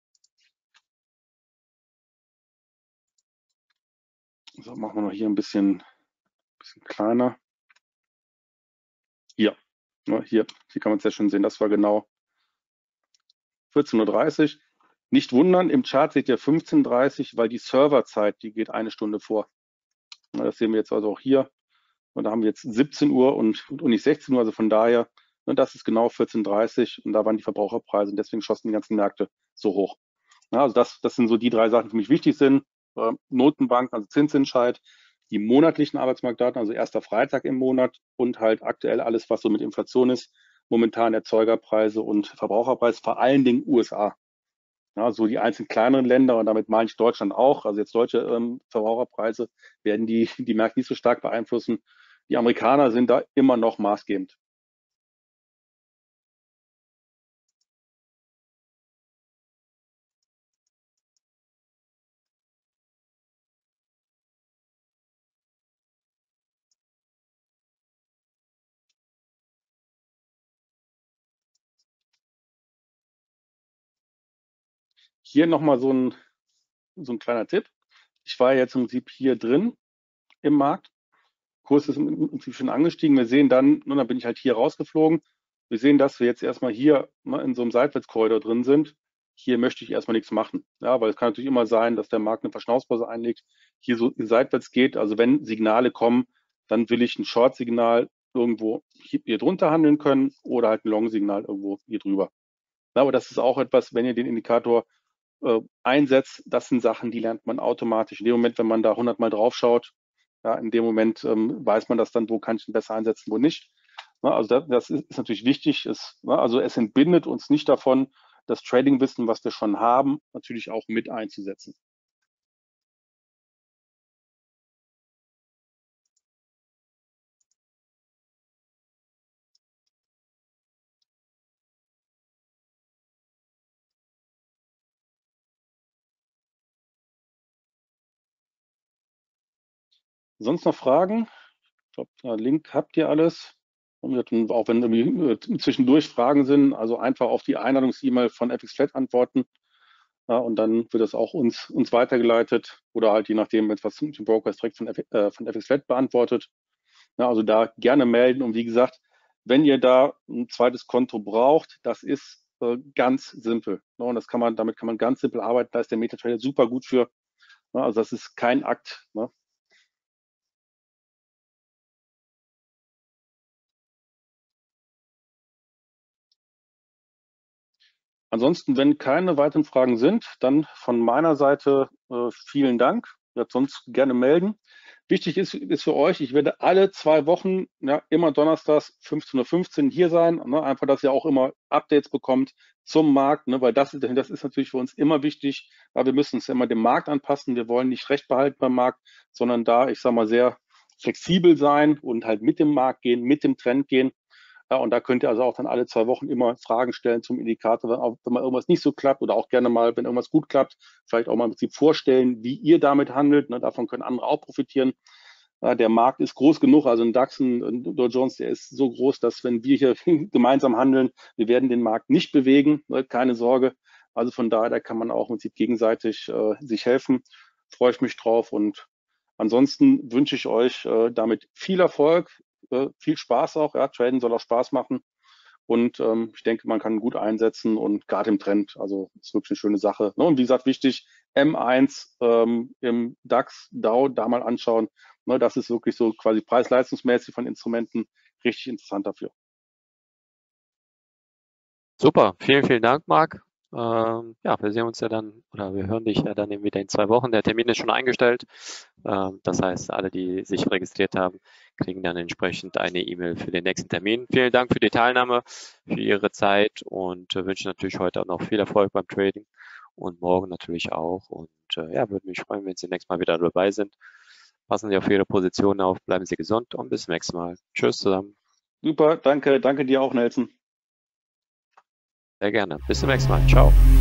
So, machen wir noch hier ein bisschen, bisschen kleiner. Hier, ne, hier, hier kann man es sehr schön sehen. Das war genau vierzehn Uhr dreißig. Nicht wundern, im Chart seht ihr fünfzehn Uhr dreißig, weil die Serverzeit, die geht eine Stunde vor. Ne, das sehen wir jetzt also auch hier. Und da haben wir jetzt siebzehn Uhr und, und nicht sechzehn Uhr, also von daher, ne, das ist genau vierzehn Uhr dreißig und da waren die Verbraucherpreise und deswegen schossen die ganzen Märkte so hoch. Ja, also das, das sind so die drei Sachen, die für mich wichtig sind. Äh, Notenbank, also Zinsentscheid, die monatlichen Arbeitsmarktdaten, also erster Freitag im Monat und halt aktuell alles, was so mit Inflation ist, momentan Erzeugerpreise und Verbraucherpreis, vor allen Dingen U S A. Ja, so die einzelnen kleineren Länder und damit meine ich Deutschland auch. Also jetzt deutsche ähm, Verbraucherpreise werden die, die Märkte nicht so stark beeinflussen. Die Amerikaner sind da immer noch maßgebend. Hier nochmal so ein, so ein kleiner Tipp. Ich war jetzt im Prinzip hier drin im Markt. Kurs ist im Prinzip schon angestiegen. Wir sehen dann, und dann bin ich halt hier rausgeflogen. Wir sehen, dass wir jetzt erstmal hier ne, in so einem Seitwärtskorridor drin sind. Hier möchte ich erstmal nichts machen. Ja, weil es kann natürlich immer sein, dass der Markt eine Verschnaufspause einlegt, hier so seitwärts geht. Also wenn Signale kommen, dann will ich ein Short-Signal irgendwo hier drunter handeln können oder halt ein Long-Signal irgendwo hier drüber. Ja, aber das ist auch etwas, wenn ihr den Indikator äh, einsetzt, das sind Sachen, die lernt man automatisch. In dem Moment, wenn man da hundert Mal drauf schaut, ja, in dem Moment ähm, weiß man das dann, wo kann ich ihn besser einsetzen, wo nicht. Na, also das, das ist, ist natürlich wichtig. Es, na, also es entbindet uns nicht davon, das Trading-Wissen, was wir schon haben, natürlich auch mit einzusetzen. Sonst noch Fragen? Ich glaube, Link habt ihr alles. Und auch wenn irgendwie zwischendurch Fragen sind, also einfach auf die Einladungs-E-Mail von F X Flat antworten. Ja, und dann wird das auch uns, uns weitergeleitet oder halt je nachdem, wenn es was zum Broker ist, direkt von, F, äh, von F X Flat beantwortet. Ja, also da gerne melden. Und wie gesagt, wenn ihr da ein zweites Konto braucht, das ist äh, ganz simpel. Ne? Und das kann man, damit kann man ganz simpel arbeiten. Da ist der MetaTrader super gut für. Ne? Also das ist kein Akt. Ne? Ansonsten, wenn keine weiteren Fragen sind, dann von meiner Seite äh, vielen Dank. Ihr sonst gerne melden. Wichtig ist, ist für euch, ich werde alle zwei Wochen, ja, immer donnerstags fünfzehn Uhr fünfzehn hier sein. Ne, einfach, dass ihr auch immer Updates bekommt zum Markt, ne, weil das, das ist natürlich für uns immer wichtig, weil wir müssen uns immer dem Markt anpassen. Wir wollen nicht Recht behalten beim Markt, sondern da, ich sage mal, sehr flexibel sein und halt mit dem Markt gehen, mit dem Trend gehen. Ja, und da könnt ihr also auch dann alle zwei Wochen immer Fragen stellen zum Indikator, wenn, auch, wenn mal irgendwas nicht so klappt oder auch gerne mal, wenn irgendwas gut klappt, vielleicht auch mal im Prinzip vorstellen, wie ihr damit handelt. Ne, davon können andere auch profitieren. Ja, der Markt ist groß genug, also ein DAX, ein Dow Jones, der ist so groß, dass wenn wir hier gemeinsam handeln, wir werden den Markt nicht bewegen, ne, keine Sorge. Also von daher, da kann man auch mit sich gegenseitig äh, sich helfen. Freue ich mich drauf und ansonsten wünsche ich euch äh, damit viel Erfolg, äh, viel Spaß auch. Ja, Traden soll auch Spaß machen. Und ähm, ich denke, man kann gut einsetzen und gerade im Trend, also ist wirklich eine schöne Sache. Ne? Und wie gesagt, wichtig, M eins ähm, im DAX, Dow, da mal anschauen. Ne? Das ist wirklich so quasi preis-leistungsmäßig von Instrumenten richtig interessant dafür. Super, vielen, vielen Dank, Marc. Ähm, ja, wir sehen uns ja dann, oder wir hören dich ja dann eben wieder in zwei Wochen. Der Termin ist schon eingestellt. Ähm, das heißt, alle, die sich registriert haben, kriegen dann entsprechend eine E-Mail für den nächsten Termin. Vielen Dank für die Teilnahme, für Ihre Zeit und äh, wünsche natürlich heute auch noch viel Erfolg beim Trading und morgen natürlich auch. Und äh, ja, würde mich freuen, wenn Sie nächstes Mal wieder dabei sind. Passen Sie auf Ihre Position auf, bleiben Sie gesund und bis zum nächsten Mal. Tschüss zusammen. Super, danke, danke dir auch, Nelson. Sehr gerne. Bis zum nächsten Mal. Ciao.